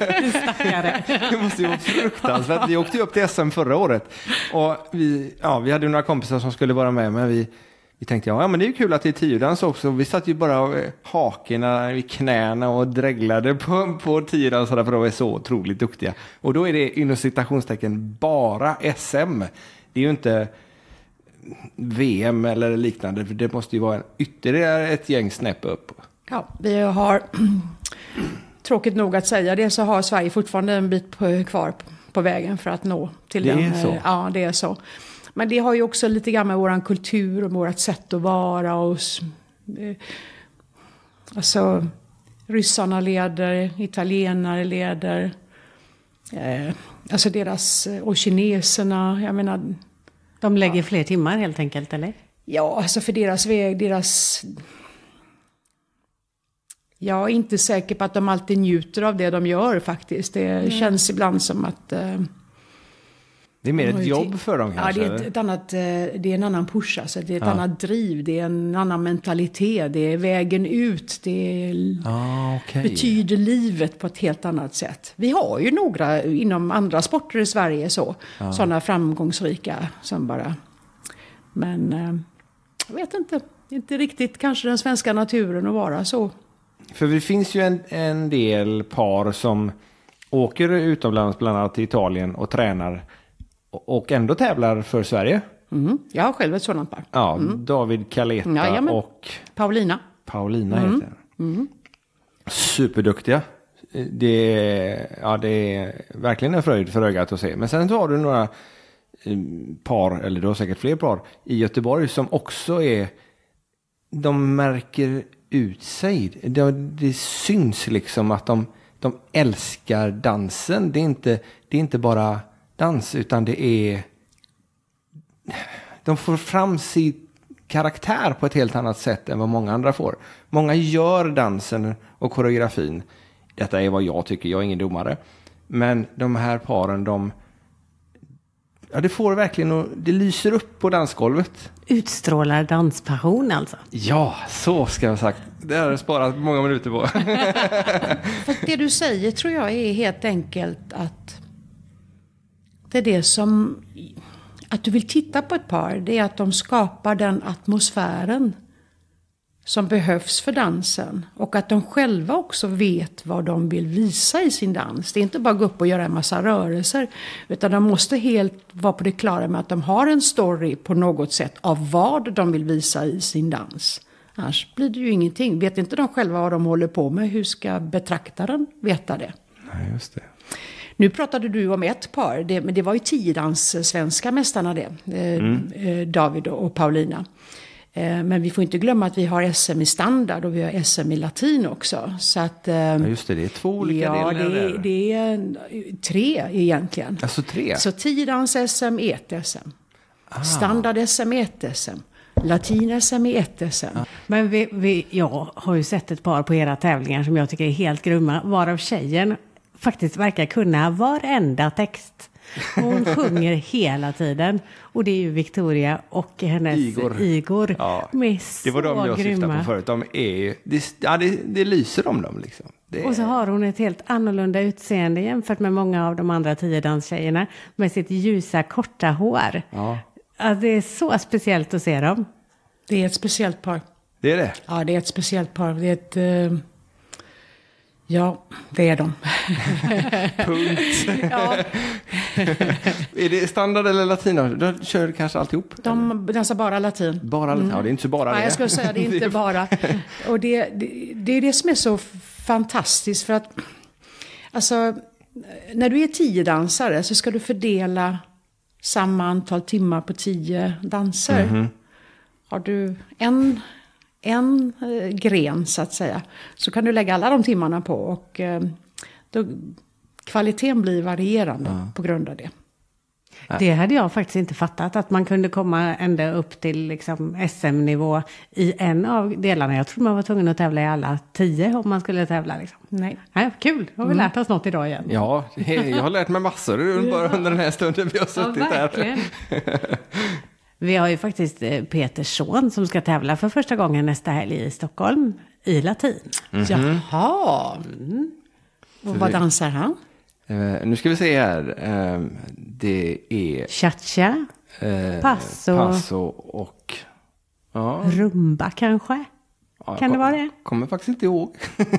Det måste ju vara fruktansvärt. Vi åkte ju upp till S M förra året. Och vi, ja, vi hade några kompisar som skulle vara med, men vi... Vi tänkte, ja men det är ju kul att det är tiodans också. Vi satt ju bara hakorna i knäna och dreglade på, på tiodansarna för de är så otroligt duktiga. Och då är det inom citationstecken bara S M. Det är ju inte V M eller liknande. För det måste ju vara ytterligare ett gäng snäpp upp. Ja, vi har, tråkigt nog att säga det, så har Sverige fortfarande en bit på, kvar på vägen för att nå till det den. Är så. Ja, det är så. Men det har ju också lite grann med våran kultur och vårat sätt att vara. Och, eh, alltså, ryssarna leder, italienare leder. Eh, alltså deras, och kineserna, jag menar... De lägger ja. fler timmar helt enkelt, eller? Ja, alltså för deras väg, deras... Jag är inte säker på att de alltid njuter av det de gör faktiskt. Det mm. känns ibland som att... Eh, det är mer ett jobb för dem kanske? Ja, det är, ett, ett annat, det är en annan push. Alltså. Det är ett ja. annat driv. Det är en annan mentalitet. Det är vägen ut. Det är, ah, okay. betyder livet på ett helt annat sätt. Vi har ju några inom andra sporter i Sverige så. Ja. Sådana framgångsrika som bara... Men jag vet inte. Inte riktigt kanske den svenska naturen att vara så. För det finns ju en, en del par som åker utomlands, bland annat till Italien, och tränar... Och ändå tävlar för Sverige. Mm. Jag har själv ett sådant par. Ja, mm. David Kaleta ja, och... Paulina. Paulina mm. heter den. Mm. Superduktiga. Det är, ja, det är verkligen en fröjd för ögat att se. Men sen så har du några par, eller du har säkert fler par, i Göteborg som också är... De märker ut sig. Det, det syns liksom att de, de älskar dansen. Det är inte, det är inte bara... dans, utan det är de får fram sin karaktär på ett helt annat sätt än vad många andra får. Många gör dansen och koreografin. Detta är vad jag tycker, jag är ingen domare. Men de här paren, de ja, det får verkligen, det lyser upp på dansgolvet. Utstrålar danspassion alltså. Ja, så ska jag sagt. Det har jag sparat många minuter på. För det du säger tror jag är helt enkelt att det är det som... Att du vill titta på ett par, det är att de skapar den atmosfären som behövs för dansen. Och att de själva också vet vad de vill visa i sin dans. Det är inte bara att gå upp och göra en massa rörelser. Utan de måste helt vara på det klara med att de har en story på något sätt av vad de vill visa i sin dans. Annars blir det ju ingenting. Vet inte de själva vad de håller på med, hur ska betraktaren veta det? Nej, just det. Nu pratade du om ett par, det, men det var ju tiodans svenska mästarna det. Eh, mm. David och Paulina. Eh, men vi får inte glömma att vi har S M i standard och vi har S M i latin också. Så att, eh, ja, just det, det är två olika ja, delar. Ja, det, det är tre egentligen. Alltså tre? Så tiodans S M är ett S M. Ah. Standard S M är ett S M. Latin S M är ett S M. Ah. Men vi, vi, jag har ju sett ett par på era tävlingar som jag tycker är helt grymma. Varav tjejen faktiskt verkar kunna varenda text. Hon sjunger hela tiden. Och det är ju Victoria och hennes Igor. Igor Ja, med det var de jag grymma. syftade på förut. De är, det, ja, det, det lyser om dem liksom. Det och så har hon ett helt annorlunda utseende jämfört med många av de andra tio danstjejerna. Med sitt ljusa korta hår. Ja. Alltså, det är så speciellt att se dem. Det är ett speciellt par. Det är det? Ja, det är ett speciellt par. Det är ett... Uh... Ja, det är de. Punkt. Ja. Är det standard eller latin? Då kör du kanske alltihop? De dansar bara latin. Bara latin? Mm. Ja, det är inte så bara det. Nej, jag skulle säga det är inte bara. Och det, det, det är det som är så fantastiskt. För att, alltså, när du är tio dansare så ska du fördela samma antal timmar på tio danser. Mm-hmm. Har du en... en eh, gren så att säga, så kan du lägga alla de timmarna på och eh, då, kvaliteten blir varierande ja. På grund av det. Det hade jag faktiskt inte fattat, att man kunde komma ända upp till liksom S M-nivå i en av delarna. Jag tror man var tvungen att tävla i alla tio om man skulle tävla. Liksom. Nej. Nej, kul, har vi mm. lärt oss något idag igen. Ja, jag har lärt mig massor bara under den här stunden vi har suttit ja, här. Vi har ju faktiskt Peters son som ska tävla för första gången nästa helg i Stockholm i latin. Mm-hmm. Jaha. Mm. Och vad dansar han? Uh, nu ska vi se här. Uh, det är... Cha-cha, uh, passo, passo och... Ja. Rumba kanske? Ja, kan det vara det? Kommer faktiskt inte ihåg.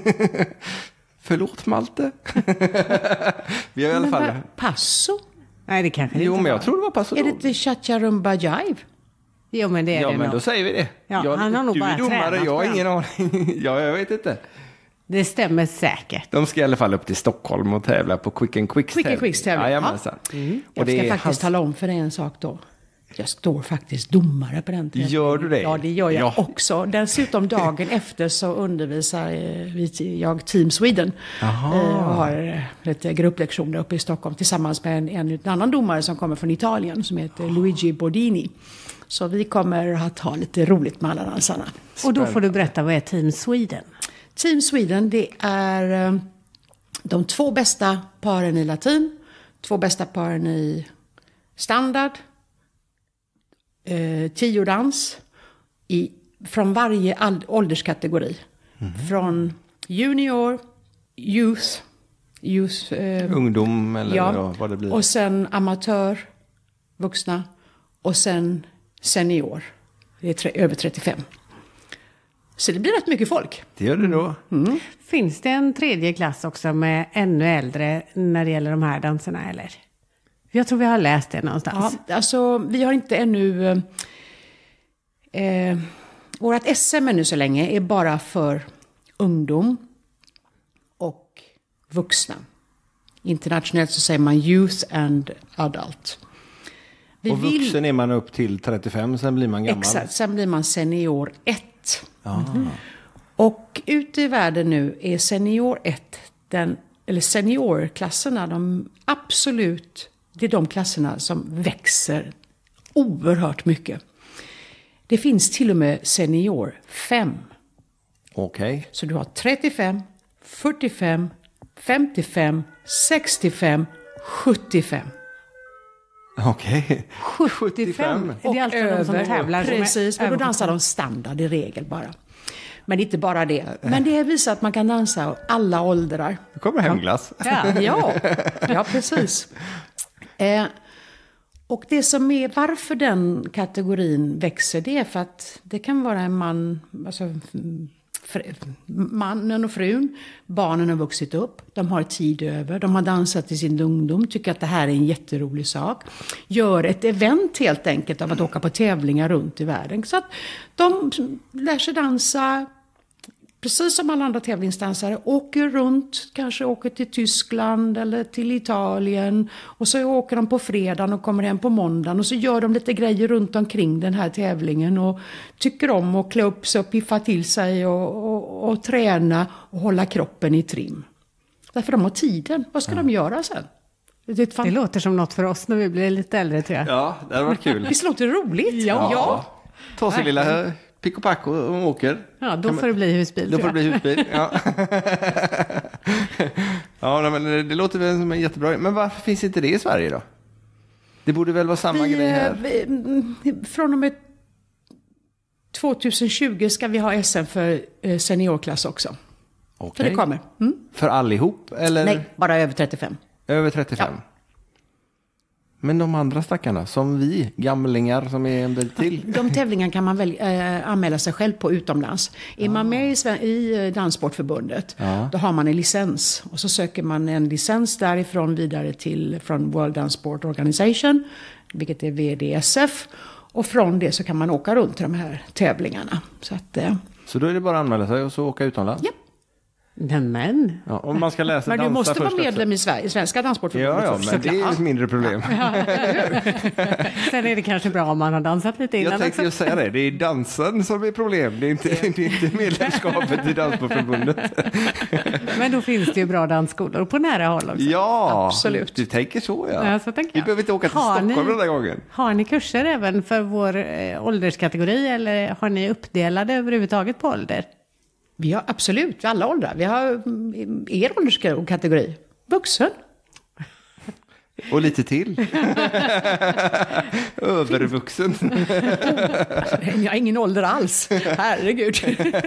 Förlåt Malte. Vi har i alla fall... Passo? Nej, det kanske Jo, inte men jag var. tror det var passo. Är det inte cha-cha rumba jive? Jo, men det är ja, det Ja, men nog. då säger vi det. Ja, jag, han har nog du bara är domare, jag har ingen aning. Ja, jag vet inte. Det stämmer säkert. De ska i alla fall upp till Stockholm och tävla på Quick and Quicks Quick and Quicks tävling. Ja, mm. Jag ska faktiskt hans... tala om för dig en sak då. Jag står faktiskt domare på den tiden. Gör du det? Ja, det gör jag ja. också. Dessutom dagen efter så undervisar jag Team Sweden. Aha. Och har lite grupplektioner uppe i Stockholm tillsammans med en, en annan domare som kommer från Italien som heter Luigi Bordini. Så vi kommer att ha lite roligt med alla dansarna. Och då får du berätta, vad är Team Sweden? Team Sweden, det är de två bästa paren i latin, två bästa paren i standard, eh, tiodans i, från varje ålderskategori. Mm-hmm. Från junior, youth, youth eh, ungdom eller ja, vad det blir. Och sen amatör, vuxna och sen senior. Det är tre, över trettiofem. Så det blir rätt mycket folk. Det gör det då. Mm. Finns det en tredje klass också med ännu äldre när det gäller de här danserna, eller? Jag tror vi har läst det någonstans. Ja, alltså vi har inte ännu... Eh, vårat S M ännu så länge är bara för ungdom och vuxna. Internationellt så säger man youth and adult. Vi och vuxen vill... är man upp till trettiofem, sen blir man gammal. Exakt, sen blir man senior ett. Mm. Och ute i världen nu är senior ett, den, eller seniorklasserna, de absolut, det är de klasserna som växer oerhört mycket. Det finns till och med senior fem. Okej. Okay. Så du har trettiofem, fyrtiofem, femtiofem, sextiofem, sjuttiofem. Okej. Okay. sjuttiofem. Och är det alltid de som tävlar? Precis, men då dansar de standard i regel bara. Men inte bara det. Men det visar att man kan dansa alla åldrar. Nu kommer hemglass. Ja, ja, ja precis. Eh, och det som är, varför den kategorin växer, det är för att det kan vara en man, alltså fr- mannen och frun, barnen har vuxit upp, de har tid över, de har dansat i sin ungdom, tycker att det här är en jätterolig sak. Gör ett event helt enkelt av att åka på tävlingar runt i världen. Så att de lär sig dansa, precis som alla andra tävlingsdansare, åker runt, kanske åker till Tyskland eller till Italien. Och så åker de på fredagen och kommer hem på måndagen. Och så gör de lite grejer runt omkring den här tävlingen. Och tycker om att klä upp sig och piffa till sig och, och, och träna och hålla kroppen i trim. Därför de har tiden. Vad ska ja. de göra sen? Det, är fan... det låter som något för oss när vi blir lite äldre, tror jag. Ja, det har varit kul. Visst låter det roligt? Ja. ja. Ta sig lilla pick och pack och, och åker. Ja, då får det bli husbil. Då får det bli husbil, ja. Ja, men det låter väl som en jättebra. Men varför finns inte det i Sverige då? Det borde väl vara samma vi, grej här? Vi, från och med tjugohundratjugo ska vi ha S M för seniorklass också. Okej. För det kommer. Mm. För allihop? Eller? Nej, bara över trettiofem. Över trettiofem? Ja. Men de andra stackarna, som vi, gamlingar som är en bit till. De tävlingarna kan man väl äh, anmäla sig själv på utomlands. Är ja. man med i, i Danssportförbundet, ja. då har man en licens. Och så söker man en licens därifrån vidare till från World Dance Sport Organization, vilket är V D S F. Och från det så kan man åka runt till de här tävlingarna. Så, att, äh... så då är det bara att anmäla sig och så åka utomlands? Ja. Nämen. Ja, om man ska läsa men du måste vara medlem också. i Sverige, Svenska Danssportförbundet. Ja, ja, men det är ett mindre problem. Ja, sen är det kanske bra om man har dansat lite innan. Jag tänkte ju säga det, det är dansen som är problem. Det är inte, det är inte medlemskapet i Danssportförbundet. Men då finns det ju bra dansskolor på nära håll också. Ja, absolut. Du tänker så, ja. ja så tänker Vi behöver inte åka till har Stockholm ni, den där gången. Har ni kurser även för vår eh, ålderskategori, eller har ni uppdelade överhuvudtaget på ålder? Vi har absolut alla åldrar. Vi har er ålderskategori. Vuxen. Och lite till. Övervuxen. Jag har ingen ålder alls. Herregud.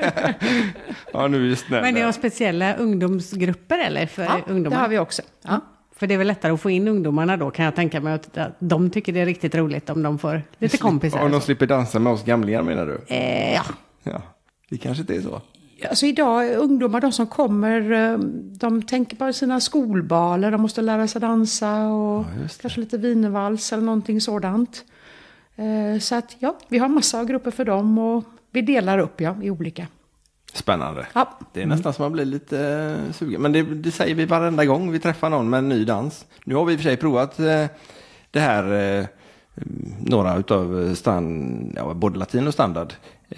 Ja, nu är just Men ni har speciella ungdomsgrupper eller för ja, ungdomar? det har vi också. Ja. För det är väl lättare att få in ungdomarna då, kan jag tänka mig att de tycker det är riktigt roligt om de får lite kompisar. Om de slipper dansa med oss gamlingar, menar du? Eh, ja. Ja, det kanske inte är så. Alltså idag, ungdomar, de som kommer, de tänker på sina skolbaler, de måste lära sig dansa och ja, kanske lite wienervals eller någonting sådant. Så att ja, vi har massa grupper för dem och vi delar upp ja, i olika. Spännande. Ja. Det är nästan som man blir lite sugen. Men det, det säger vi varenda gång vi träffar någon med en ny dans. Nu har vi i och för sig provat det här, några utav stand, ja, både latin och standard.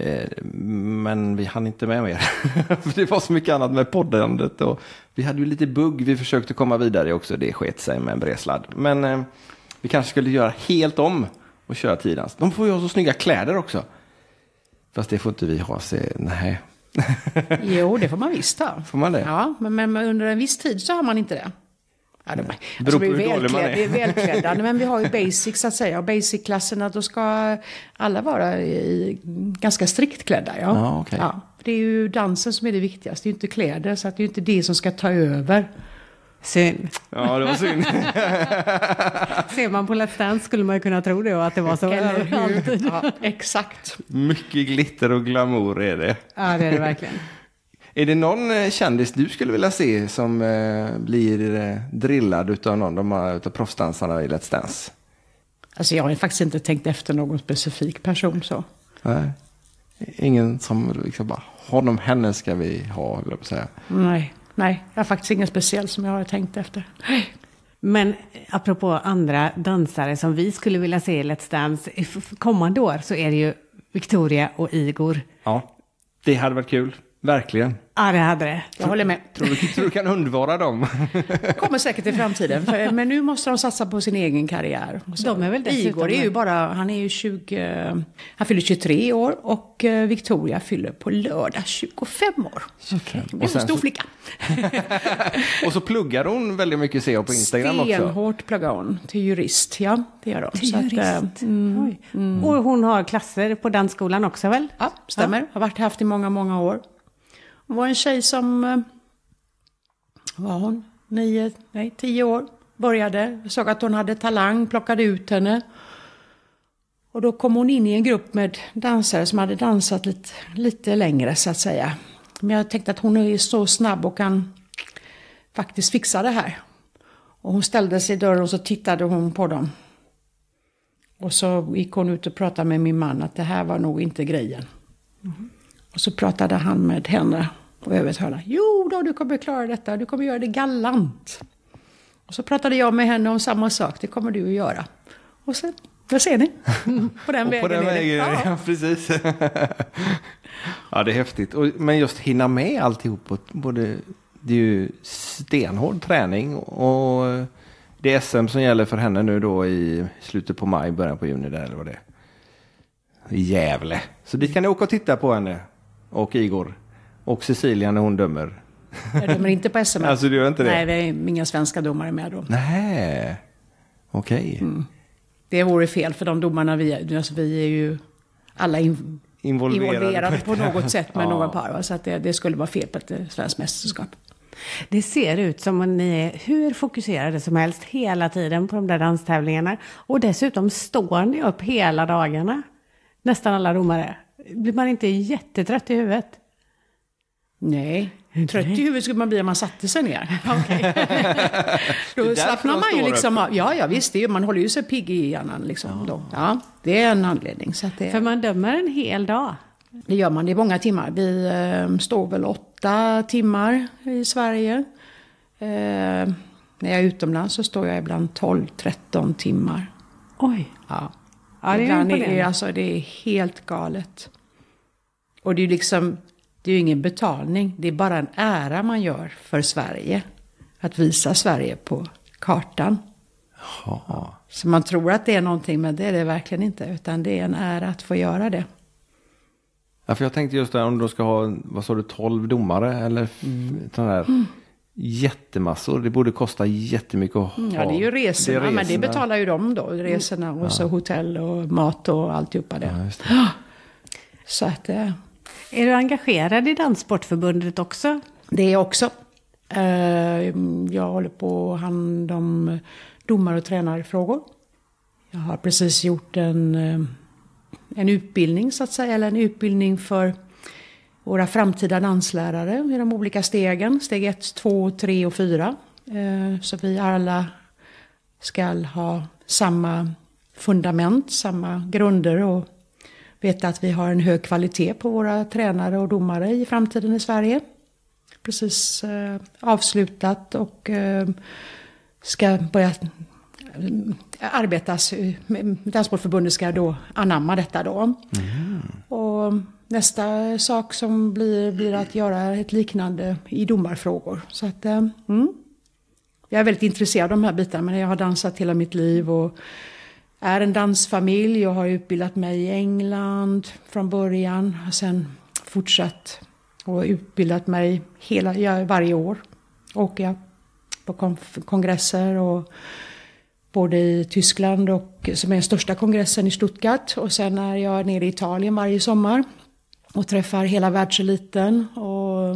Men vi hann inte med mer. För det var så mycket annat med poddandet. Och vi hade ju lite bugg. Vi försökte komma vidare också. Det sket sig med en bresladd. Men eh, vi kanske skulle göra helt om och köra tidans. De får ju ha så snygga kläder också. Fast det får inte vi ha. Så, nej. Jo, det får man visst ha. Får man det? Ja, men, men under en viss tid så har man inte det. Ja, de, alltså, vi, är välklädda, vi är välklädda, men vi har ju basic så att säga. Och basic-klasserna, då ska alla vara i, ganska strikt klädda. Ja. Ja, okay. Ja, det är ju dansen som är det viktigaste, det är ju inte kläder. Så att det är ju inte det som ska ta över. Synd. Ja, det var synd. Ser man på Let's Dance skulle man ju kunna tro det och att det var så alltid. Ja, exakt. Mycket glitter och glamour är det. Ja, det är det verkligen. Är det någon kändis du skulle vilja se som eh, blir eh, drillad utav någon de här, utav proffsdansarna i Let's Dance? Alltså jag har faktiskt inte tänkt efter någon specifik person så. Nej. Ingen som liksom bara, honom, henne ska vi ha, vill jag säga. Nej, nej. Jag har faktiskt ingen speciell som jag har tänkt efter. Men apropå andra dansare som vi skulle vilja se i Let's Dance i kommande år så är det ju Victoria och Igor. Ja, det hade varit kul. Verkligen. Ja, det hade det. Jag håller med. Tror du, tror du kan undvara dem? Kommer säkert i framtiden. För, men nu måste de satsa på sin egen karriär. De är väl Igor är ju bara, han är ju tjugo, han fyller tjugotre år och Victoria fyller på lördag tjugofem år. tjugofem. Det är en stor så... flicka. Och så pluggar hon väldigt mycket, ser jag på Instagram Stenhårt också. Stenhårt pluggar hon till jurist, ja det gör de. Till så jurist? Att, mm, mm. Och hon har klasser på dansskolan också väl? Ja, stämmer. Ja. Har varit haft i många, många år. Hon var en tjej som eh, var hon nio, nej tio år. Började, jag såg att hon hade talang, plockade ut henne. Och då kom hon in i en grupp med dansare som hade dansat lite, lite längre så att säga. Men jag tänkte att hon är så snabb och kan faktiskt fixa det här. Och hon ställde sig i dörren och så tittade hon på dem. Och så gick hon ut och pratade med min man att det här var nog inte grejen. Mm. Och så pratade han med henne och övertalade. Jo då, du kommer klara detta, du kommer göra det galant. Och så pratade jag med henne om samma sak, det kommer du att göra. Och sen, vad ser ni? På den vägen. På den vägen, ja. Ja, precis. Ja, det är häftigt. Och, men just hinna med alltihop. Både, det är ju stenhård träning och det är S M som gäller för henne nu då i slutet på maj, början på juni där eller vad det är. I Gävle. Så dit kan ni åka och titta på henne. Och Igor. Och Cecilia när hon dömer. Jag dömer inte på S M. Alltså du gör inte det? Nej, det är inga svenska domare med då. Nej, okej. Okay. Mm. Det vore fel för de domarna vi är. Alltså vi är ju alla in, involverade, involverade på, på något sätt med ja. någon par. Va? Så att det, det skulle vara fel på ett svenskt mästerskap. Det ser ut som om ni är hur fokuserade som helst hela tiden på de där danstävlingarna. Och dessutom står ni upp hela dagarna. Nästan alla domare. Blir man inte jättetrött i huvudet? Nej, trött i huvudet skulle man bli om man satte sig ner. Okay. Då slappnar man ju liksom av. Ja, ja visst, det är, man håller ju sig pigg i hjärnan liksom. Ja. Då. Ja, det är en anledning. Så att det... För man dömer en hel dag. Det gör man, det är många timmar. Vi eh, står väl åtta timmar i Sverige. Eh, när jag är utomlands så står jag ibland tolv tretton timmar. Oj. Ja. Ja, det ibland är det, alltså, det är helt galet. Och det är liksom... Det är ju ingen betalning, det är bara en ära man gör för Sverige. Att visa Sverige på kartan. Ja. Så man tror att det är någonting, men det är det verkligen inte. Utan det är en ära att få göra det. Ja, för jag tänkte just där, om du ska ha, vad sa du, tolv domare eller mm. sån här mm. jättemassor. Det borde kosta jättemycket att ha. Ja, det är ju resorna, det är resorna. Men det betalar ju de då. Resorna och ja. så hotell och mat och alltihopa det. Ja, just det. Så att... Är du engagerad i Danssportförbundet också? Det är jag också. Jag håller på att hand om domar- och tränarfrågor. Jag har precis gjort en, en utbildning så att säga. Eller en utbildning för våra framtida danslärare i de olika stegen. Steg ett, två, tre och fyra. Så vi alla ska ha samma fundament, samma grunder och veta att vi har en hög kvalitet på våra tränare och domare i framtiden i Sverige. Precis eh, avslutat och eh, ska börja eh, arbetas. Danssportförbundet ska då anamma detta då. Mm. Och nästa sak som blir, blir att göra ett liknande i domarfrågor. Så att, eh, mm. Jag är väldigt intresserad av de här bitarna, men jag har dansat hela mitt liv och är en dansfamilj. Jag har utbildat mig i England från början. Och sen fortsatt och utbildat mig hela, ja, varje år. Åker jag på konf- kongresser. Och både i Tyskland och som är den största kongressen i Stuttgart. Och sen är jag nere i Italien varje sommar. Och träffar hela världseliten. Och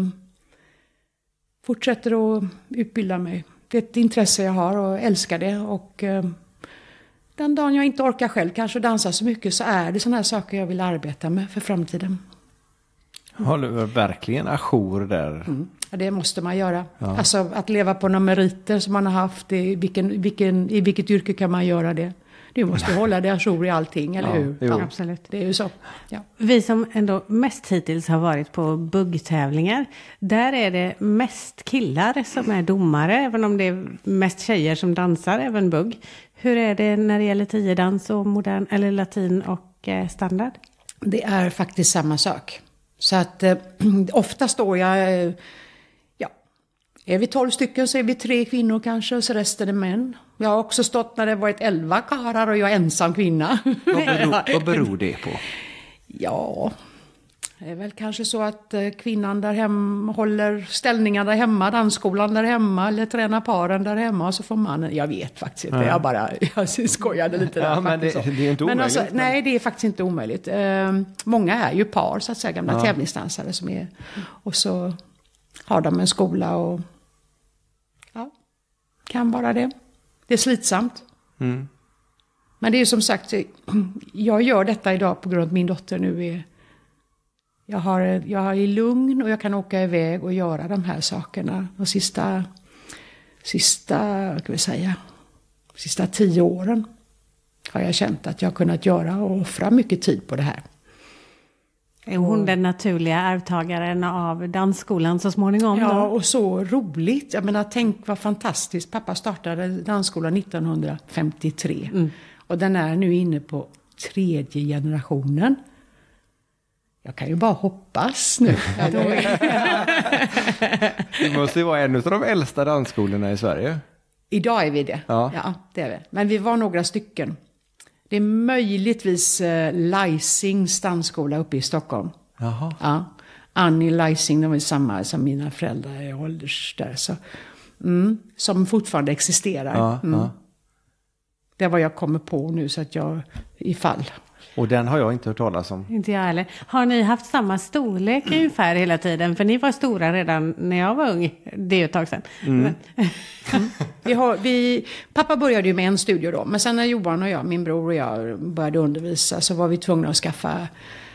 fortsätter att utbilda mig. Det är ett intresse jag har och älskar det. Och... den dagen jag inte orkar själv kanske dansa så mycket så är det sådana här saker jag vill arbeta med för framtiden. Har du verkligen ajour där? Mm. Ja, det måste man göra. Ja. Alltså att leva på några meriter som man har haft. I, vilken, vilken, i vilket yrke kan man göra det? Du måste hålla dig ajour i allting, eller ja, hur? Ja, absolut. Det är ju så. Ja. Vi som ändå mest hittills har varit på buggtävlingar, där är det mest killar som är domare, även om det är mest tjejer som dansar, även bugg. Hur är det när det gäller tiodans och modern, eller latin och eh, standard? Det är faktiskt samma sak. Så att eh, ofta står jag... Eh, ja, är vi tolv stycken så är vi tre kvinnor kanske och så resten är män. Jag har också stått när det varit elva karlar och jag är ensam kvinna. Vad beror, vad beror det på? Ja... Det är väl kanske så att kvinnan där hemma håller ställningar där hemma, dansskolan där hemma eller tränar paren där hemma och så får mannen, jag vet faktiskt inte, ja. jag bara jag skojade lite där. Ja, men det, det är inte omöjligt. Men alltså, men... Nej, det är faktiskt inte omöjligt. Eh, många är ju par, så att säga, gamla ja. tävlingsdansare som är, och så har de en skola och ja, kan bara det. Det är slitsamt. Mm. Men det är ju som sagt, jag gör detta idag på grund av att min dotter nu är Jag, har, jag är lugn och jag kan åka iväg och göra de här sakerna. De sista, sista, vad kan vi säga, sista tio åren har jag känt att jag har kunnat göra och offra mycket tid på det här. Är hon och, den naturliga ärvtagaren av dansskolan så småningom? Ja, då? Och så roligt. Jag menar, tänk vad fantastiskt. Pappa startade dansskolan nittonhundrafemtiotre. Mm. Och den är nu inne på tredje generationen. Jag kan ju bara hoppas nu. Det måste ju vara en av de äldsta dansskolorna i Sverige. Idag är vi det. Ja, ja det är vi. Men vi var några stycken. Det är möjligtvis uh, Leisings dansskola uppe i Stockholm. Jaha. Ja. Annie Leising, de är samma som mina föräldrar i ålders där. Så, mm, som fortfarande existerar. Ja, mm. ja. Det är vad jag kommer på nu så att jag ifall. Och den har jag inte hört talas om. Inte jag heller. Har ni haft samma storlek ungefär hela tiden? För ni var stora redan när jag var ung. Det är ju ett tag sedan. Mm. Men... mm. vi har, vi, pappa började ju med en studio då. Men sen när Johan och jag, min bror och jag började undervisa så var vi tvungna att skaffa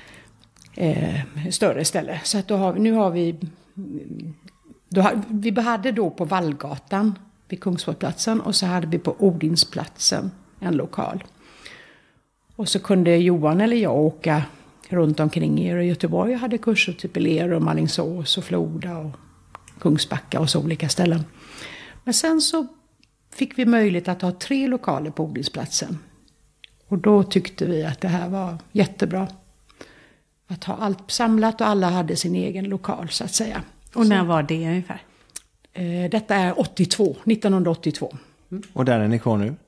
eh, större ställe. Så att då har, nu har vi... Då har, vi hade då på Vallgatan vid Kungsportplatsen och så hade vi på Odinsplatsen en lokal. Och så kunde Johan eller jag åka runt omkring i Göteborg. Jag hade kurser typ i Lerum, Alingsås och Floda och Kungsbacka och så olika ställen. Men sen så fick vi möjlighet att ha tre lokaler på Odinsplatsen. Och då tyckte vi att det här var jättebra. Att ha allt samlat och alla hade sin egen lokal så att säga. Och när var det ungefär? Eh, detta är åttiotvå, nittonhundraåttiotvå. Mm. Och där är ni kvar nu?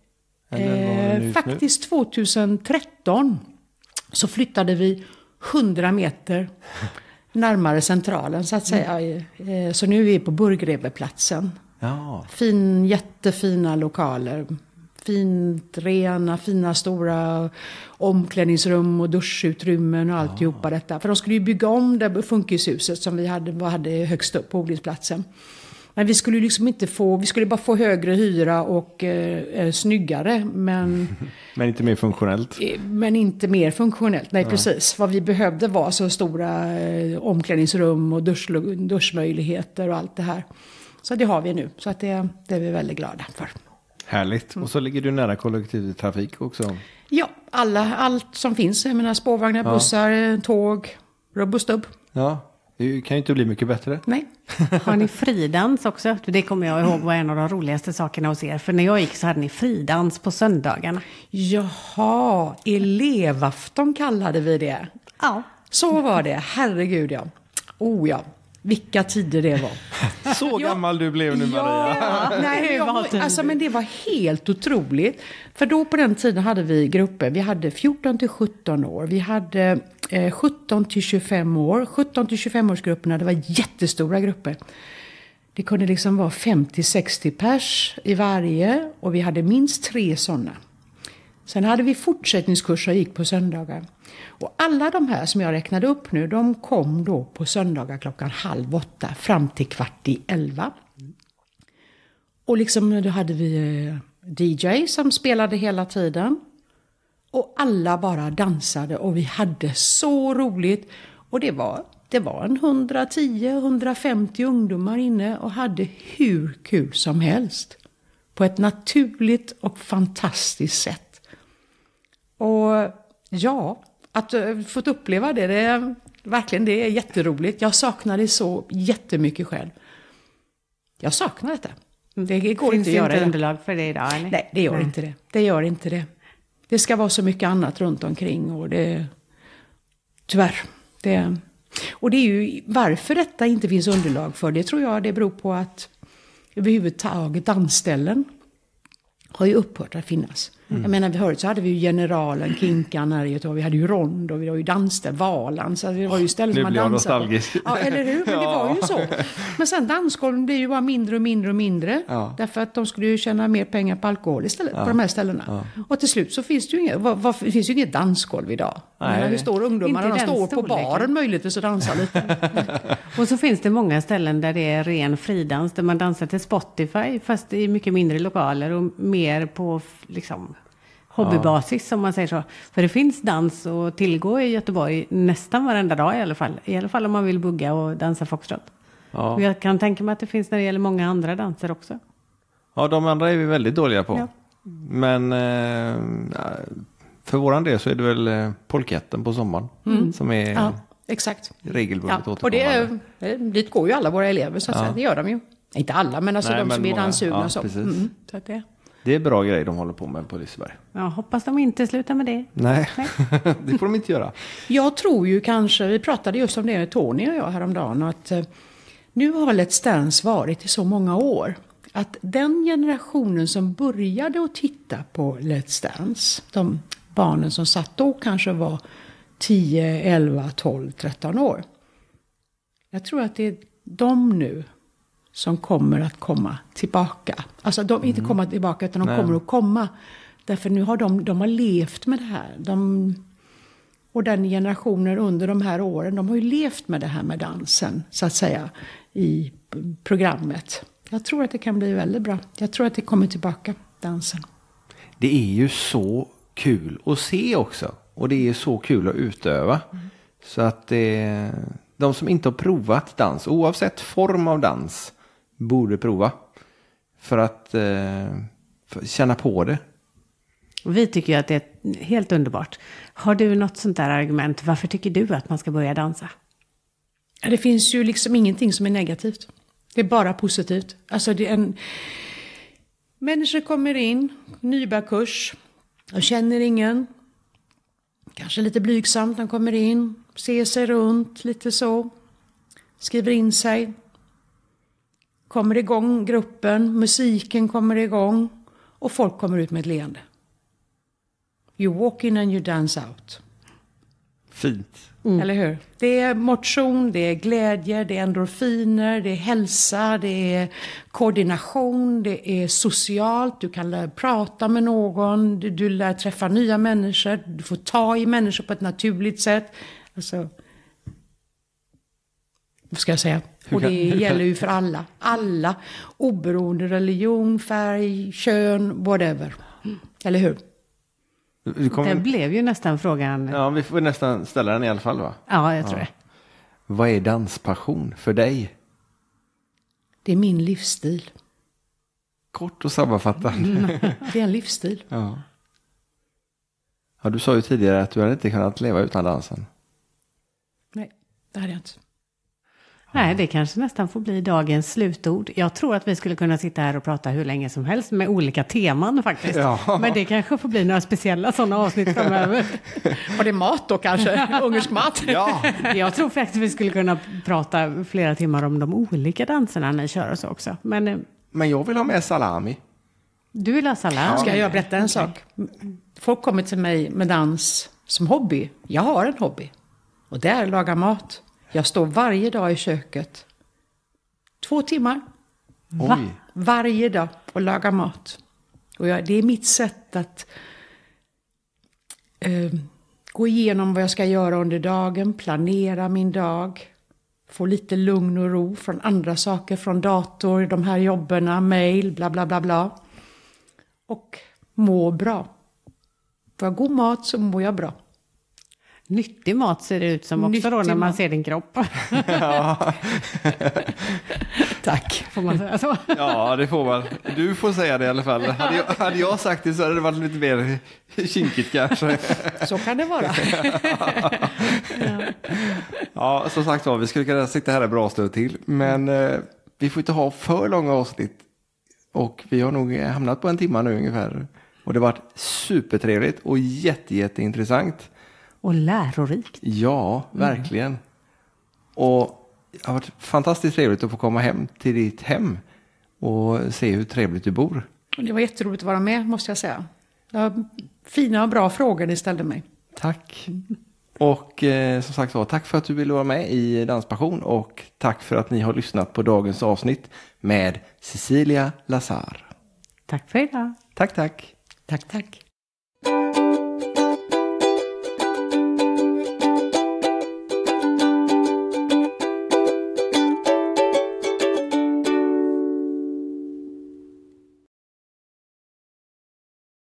Eh, faktiskt tjugohundratretton så flyttade vi hundra meter närmare centralen så att säga. Mm. Eh, så nu är vi på Burgreveplatsen. Ja. Fin, jättefina lokaler. Fint, rena, fina stora omklädningsrum och duschutrymmen och alltihopa ja. Detta. För de skulle ju bygga om det funkishuset som vi hade, hade högst upp på Odinsplatsen. Men vi skulle liksom inte få, vi skulle bara få högre hyra och eh, snyggare, men... men inte mer funktionellt. Men inte mer funktionellt, nej ja. Precis. Vad vi behövde var så stora eh, omklädningsrum och dusch, duschmöjligheter och allt det här. Så det har vi nu, så att det, det är vi väldigt glada för. Härligt, och så ligger du nära kollektivtrafik också. Ja, alla, allt som finns, jag menar spårvagnar, ja. Bussar, tåg, rubb och stubb. Ja. Det kan ju inte bli mycket bättre. Nej. Har ni fridans också? Det kommer jag ihåg var en av de roligaste sakerna hos er. För när jag gick så hade ni fridans på söndagarna. Jaha, elevafton kallade vi det. Ja. Så var det, herregud ja. Oh ja, vilka tider det var. Så gammal du blev nu, Maria. Ja, nej, jag, alltså, men det var helt otroligt. För då på den tiden hade vi grupper. Vi hade fjorton till sjutton år. Vi hade eh, sjutton till tjugofem år. sjutton till tjugofem-årsgrupperna, det var jättestora grupper. Det kunde liksom vara femtio till sextio pers i varje. Och vi hade minst tre sådana. Sen hade vi fortsättningskurser och gick på söndagar. Och alla de här som jag räknade upp nu, de kom då på söndagar klockan halv åtta fram till kvart i elva. Och liksom då hade vi D J som spelade hela tiden. Och alla bara dansade och vi hade så roligt. Och det var, det var en hundratio till hundrafemtio ungdomar inne och hade hur kul som helst. På ett naturligt och fantastiskt sätt. Och ja, att uh, fått uppleva det, det är, verkligen det är jätteroligt. Jag saknar det så jättemycket själv. Jag saknar detta. Det går Finns inte att göra inte underlag för det idag? Eller? Nej, det gör Nej. inte det. Det gör inte det. Det ska vara så mycket annat runt omkring och det... Tyvärr. Det, och det är ju varför detta inte finns underlag för. Det tror jag det beror på att överhuvudtaget dansställen har ju upphört att finnas. Mm. Jag menar, vi hörde så hade vi ju Generalen, Kinkan här i Göteborg. Vi hade ju Rond och vi har ju dansställ, Valand. Så det var ju ställen som man dansade på. Ja, eller hur? Men det var ju så. Men sen dansgolven blir ju bara mindre och mindre och mindre. Ja. Därför att de skulle ju tjäna mer pengar på alkohol istället, ja. På de här ställena. Ja. Och till slut så finns det ju inget, vad, vad, det finns ju inget dansgolv idag. Nej. Hur står ungdomarna? De står på baren möjligtvis och dansar lite. Och så finns det många ställen där det är ren fridans, där man dansar till Spotify, fast i mycket mindre lokaler och mer på liksom hobbybasis, ja. Som man säger så. För det finns dans att tillgå i Göteborg nästan varenda dag i alla fall. I alla fall om man vill bugga och dansa foxtrot. Ja. Och jag kan tänka mig att det finns när det gäller många andra danser också. Ja, de andra är vi väldigt dåliga på. Ja. Men eh, för våran del så är det väl polketten på sommaren mm. som är ja, exakt. regelbundet ja. Och det är, dit går ju alla våra elever så att ja. säga. Det gör de ju. Inte alla, men alltså Nej, de men som är danssugna. Ja, så. Mm. Så att det Det är bra grejer de håller på med på Liseberg. Ja, hoppas de inte slutar med det. Nej, Nej. Det får de inte göra. Jag tror ju kanske, vi pratade just om det med Tony och jag häromdagen, att eh, nu har Let's Dance varit i så många år. Att den generationen som började att titta på Let's Dance, de barnen som satt då kanske var tio, elva, tolv, tretton år. Jag tror att det är de nu som kommer att komma tillbaka. Alltså de inte mm. komma tillbaka utan de Nej. kommer att komma. Därför nu har de, de har levt med det här. De, och den generationen under de här åren, de har ju levt med det här med dansen, så att säga, i programmet. Jag tror att det kan bli väldigt bra. Jag tror att det kommer tillbaka, dansen. Det är ju så kul att se också. Och det är så kul att utöva. Mm. Så att det, de som inte har provat dans, oavsett form av dans, borde prova. För att eh, för känna på det. Vi tycker ju att det är helt underbart. Har du något sånt där argument? Varför tycker du att man ska börja dansa? Ja, det finns ju liksom ingenting som är negativt. Det är bara positivt. Alltså det är en... Människor kommer in, nybörjarkurs. Jag känner ingen. Kanske lite blygsamt. De kommer in, ser sig runt, lite så. Skriver in sig. Kommer igång gruppen, musiken kommer igång. Och folk kommer ut med ett leende. You walk in and you dance out. Fint. Mm. Eller hur? Det är motion, det är glädje, det är endorfiner, det är hälsa, det är koordination, det är socialt. Du kan lära prata med någon, du, du lär träffa nya människor, du får ta i människor på ett naturligt sätt. Alltså, vad ska jag säga? Och det gäller ju för alla. Alla, oberoende religion, färg, kön, whatever. Eller hur? Kommer... Det blev ju nästan frågan. Ja, vi får nästan ställa den i alla fall, va? Ja, jag tror ja. det. Vad är danspassion för dig? Det är min livsstil. Kort och sammanfattande. Mm. Det är en livsstil. Ja. Ja, du sa ju tidigare att du hade inte kunnat leva utan dansen. Nej, det hade jag inte. Nej, det kanske nästan får bli dagens slutord. Jag tror att vi skulle kunna sitta här och prata hur länge som helst med olika teman faktiskt. Ja. Men det kanske får bli några speciella sådana avsnitt framöver. Och det är mat då kanske? Ungersk mat? Ja. Jag tror faktiskt att vi skulle kunna prata flera timmar om de olika danserna ni kör och så också. Men, Men jag vill ha med salami. Du vill ha salami? Ska jag berätta en sak? Folk kommer till mig med dans som hobby. Jag har en hobby. Och det är att laga mat. Jag står varje dag i köket. Två timmar. Va? Varje dag och lagar mat. Och jag, det är mitt sätt att eh, gå igenom vad jag ska göra under dagen. Planera min dag. Få lite lugn och ro från andra saker. Från dator, de här jobberna, mail, bla bla bla bla. Och må bra. Får jag god mat så mår jag bra. Nyttig mat ser det ut som också då när man mat. ser din kropp. Ja. Tack. Får man säga så? Ja, det får man. Du får säga det i alla fall. Hade jag, hade jag sagt det så hade det varit lite mer kinkigt kanske. Så kan det vara. Ja, ja som sagt var, vi skulle kunna sitta här en bra stund till. Men eh, vi får inte ha för långa avsnitt. Och vi har nog hamnat på en timme nu ungefär. Och det har varit supertrevligt och jätte, jätteintressant. Och lärorikt. Ja, verkligen. Mm. Och det har varit fantastiskt trevligt att få komma hem till ditt hem och se hur trevligt du bor. Det var jätteroligt att vara med, måste jag säga. Ja, fina och bra frågor ni ställde mig. Tack. Och eh, som sagt var, tack för att du ville vara med i Danspassion och tack för att ni har lyssnat på dagens avsnitt med Cecilia Lazar. Tack för idag. Tack, tack. Tack, tack.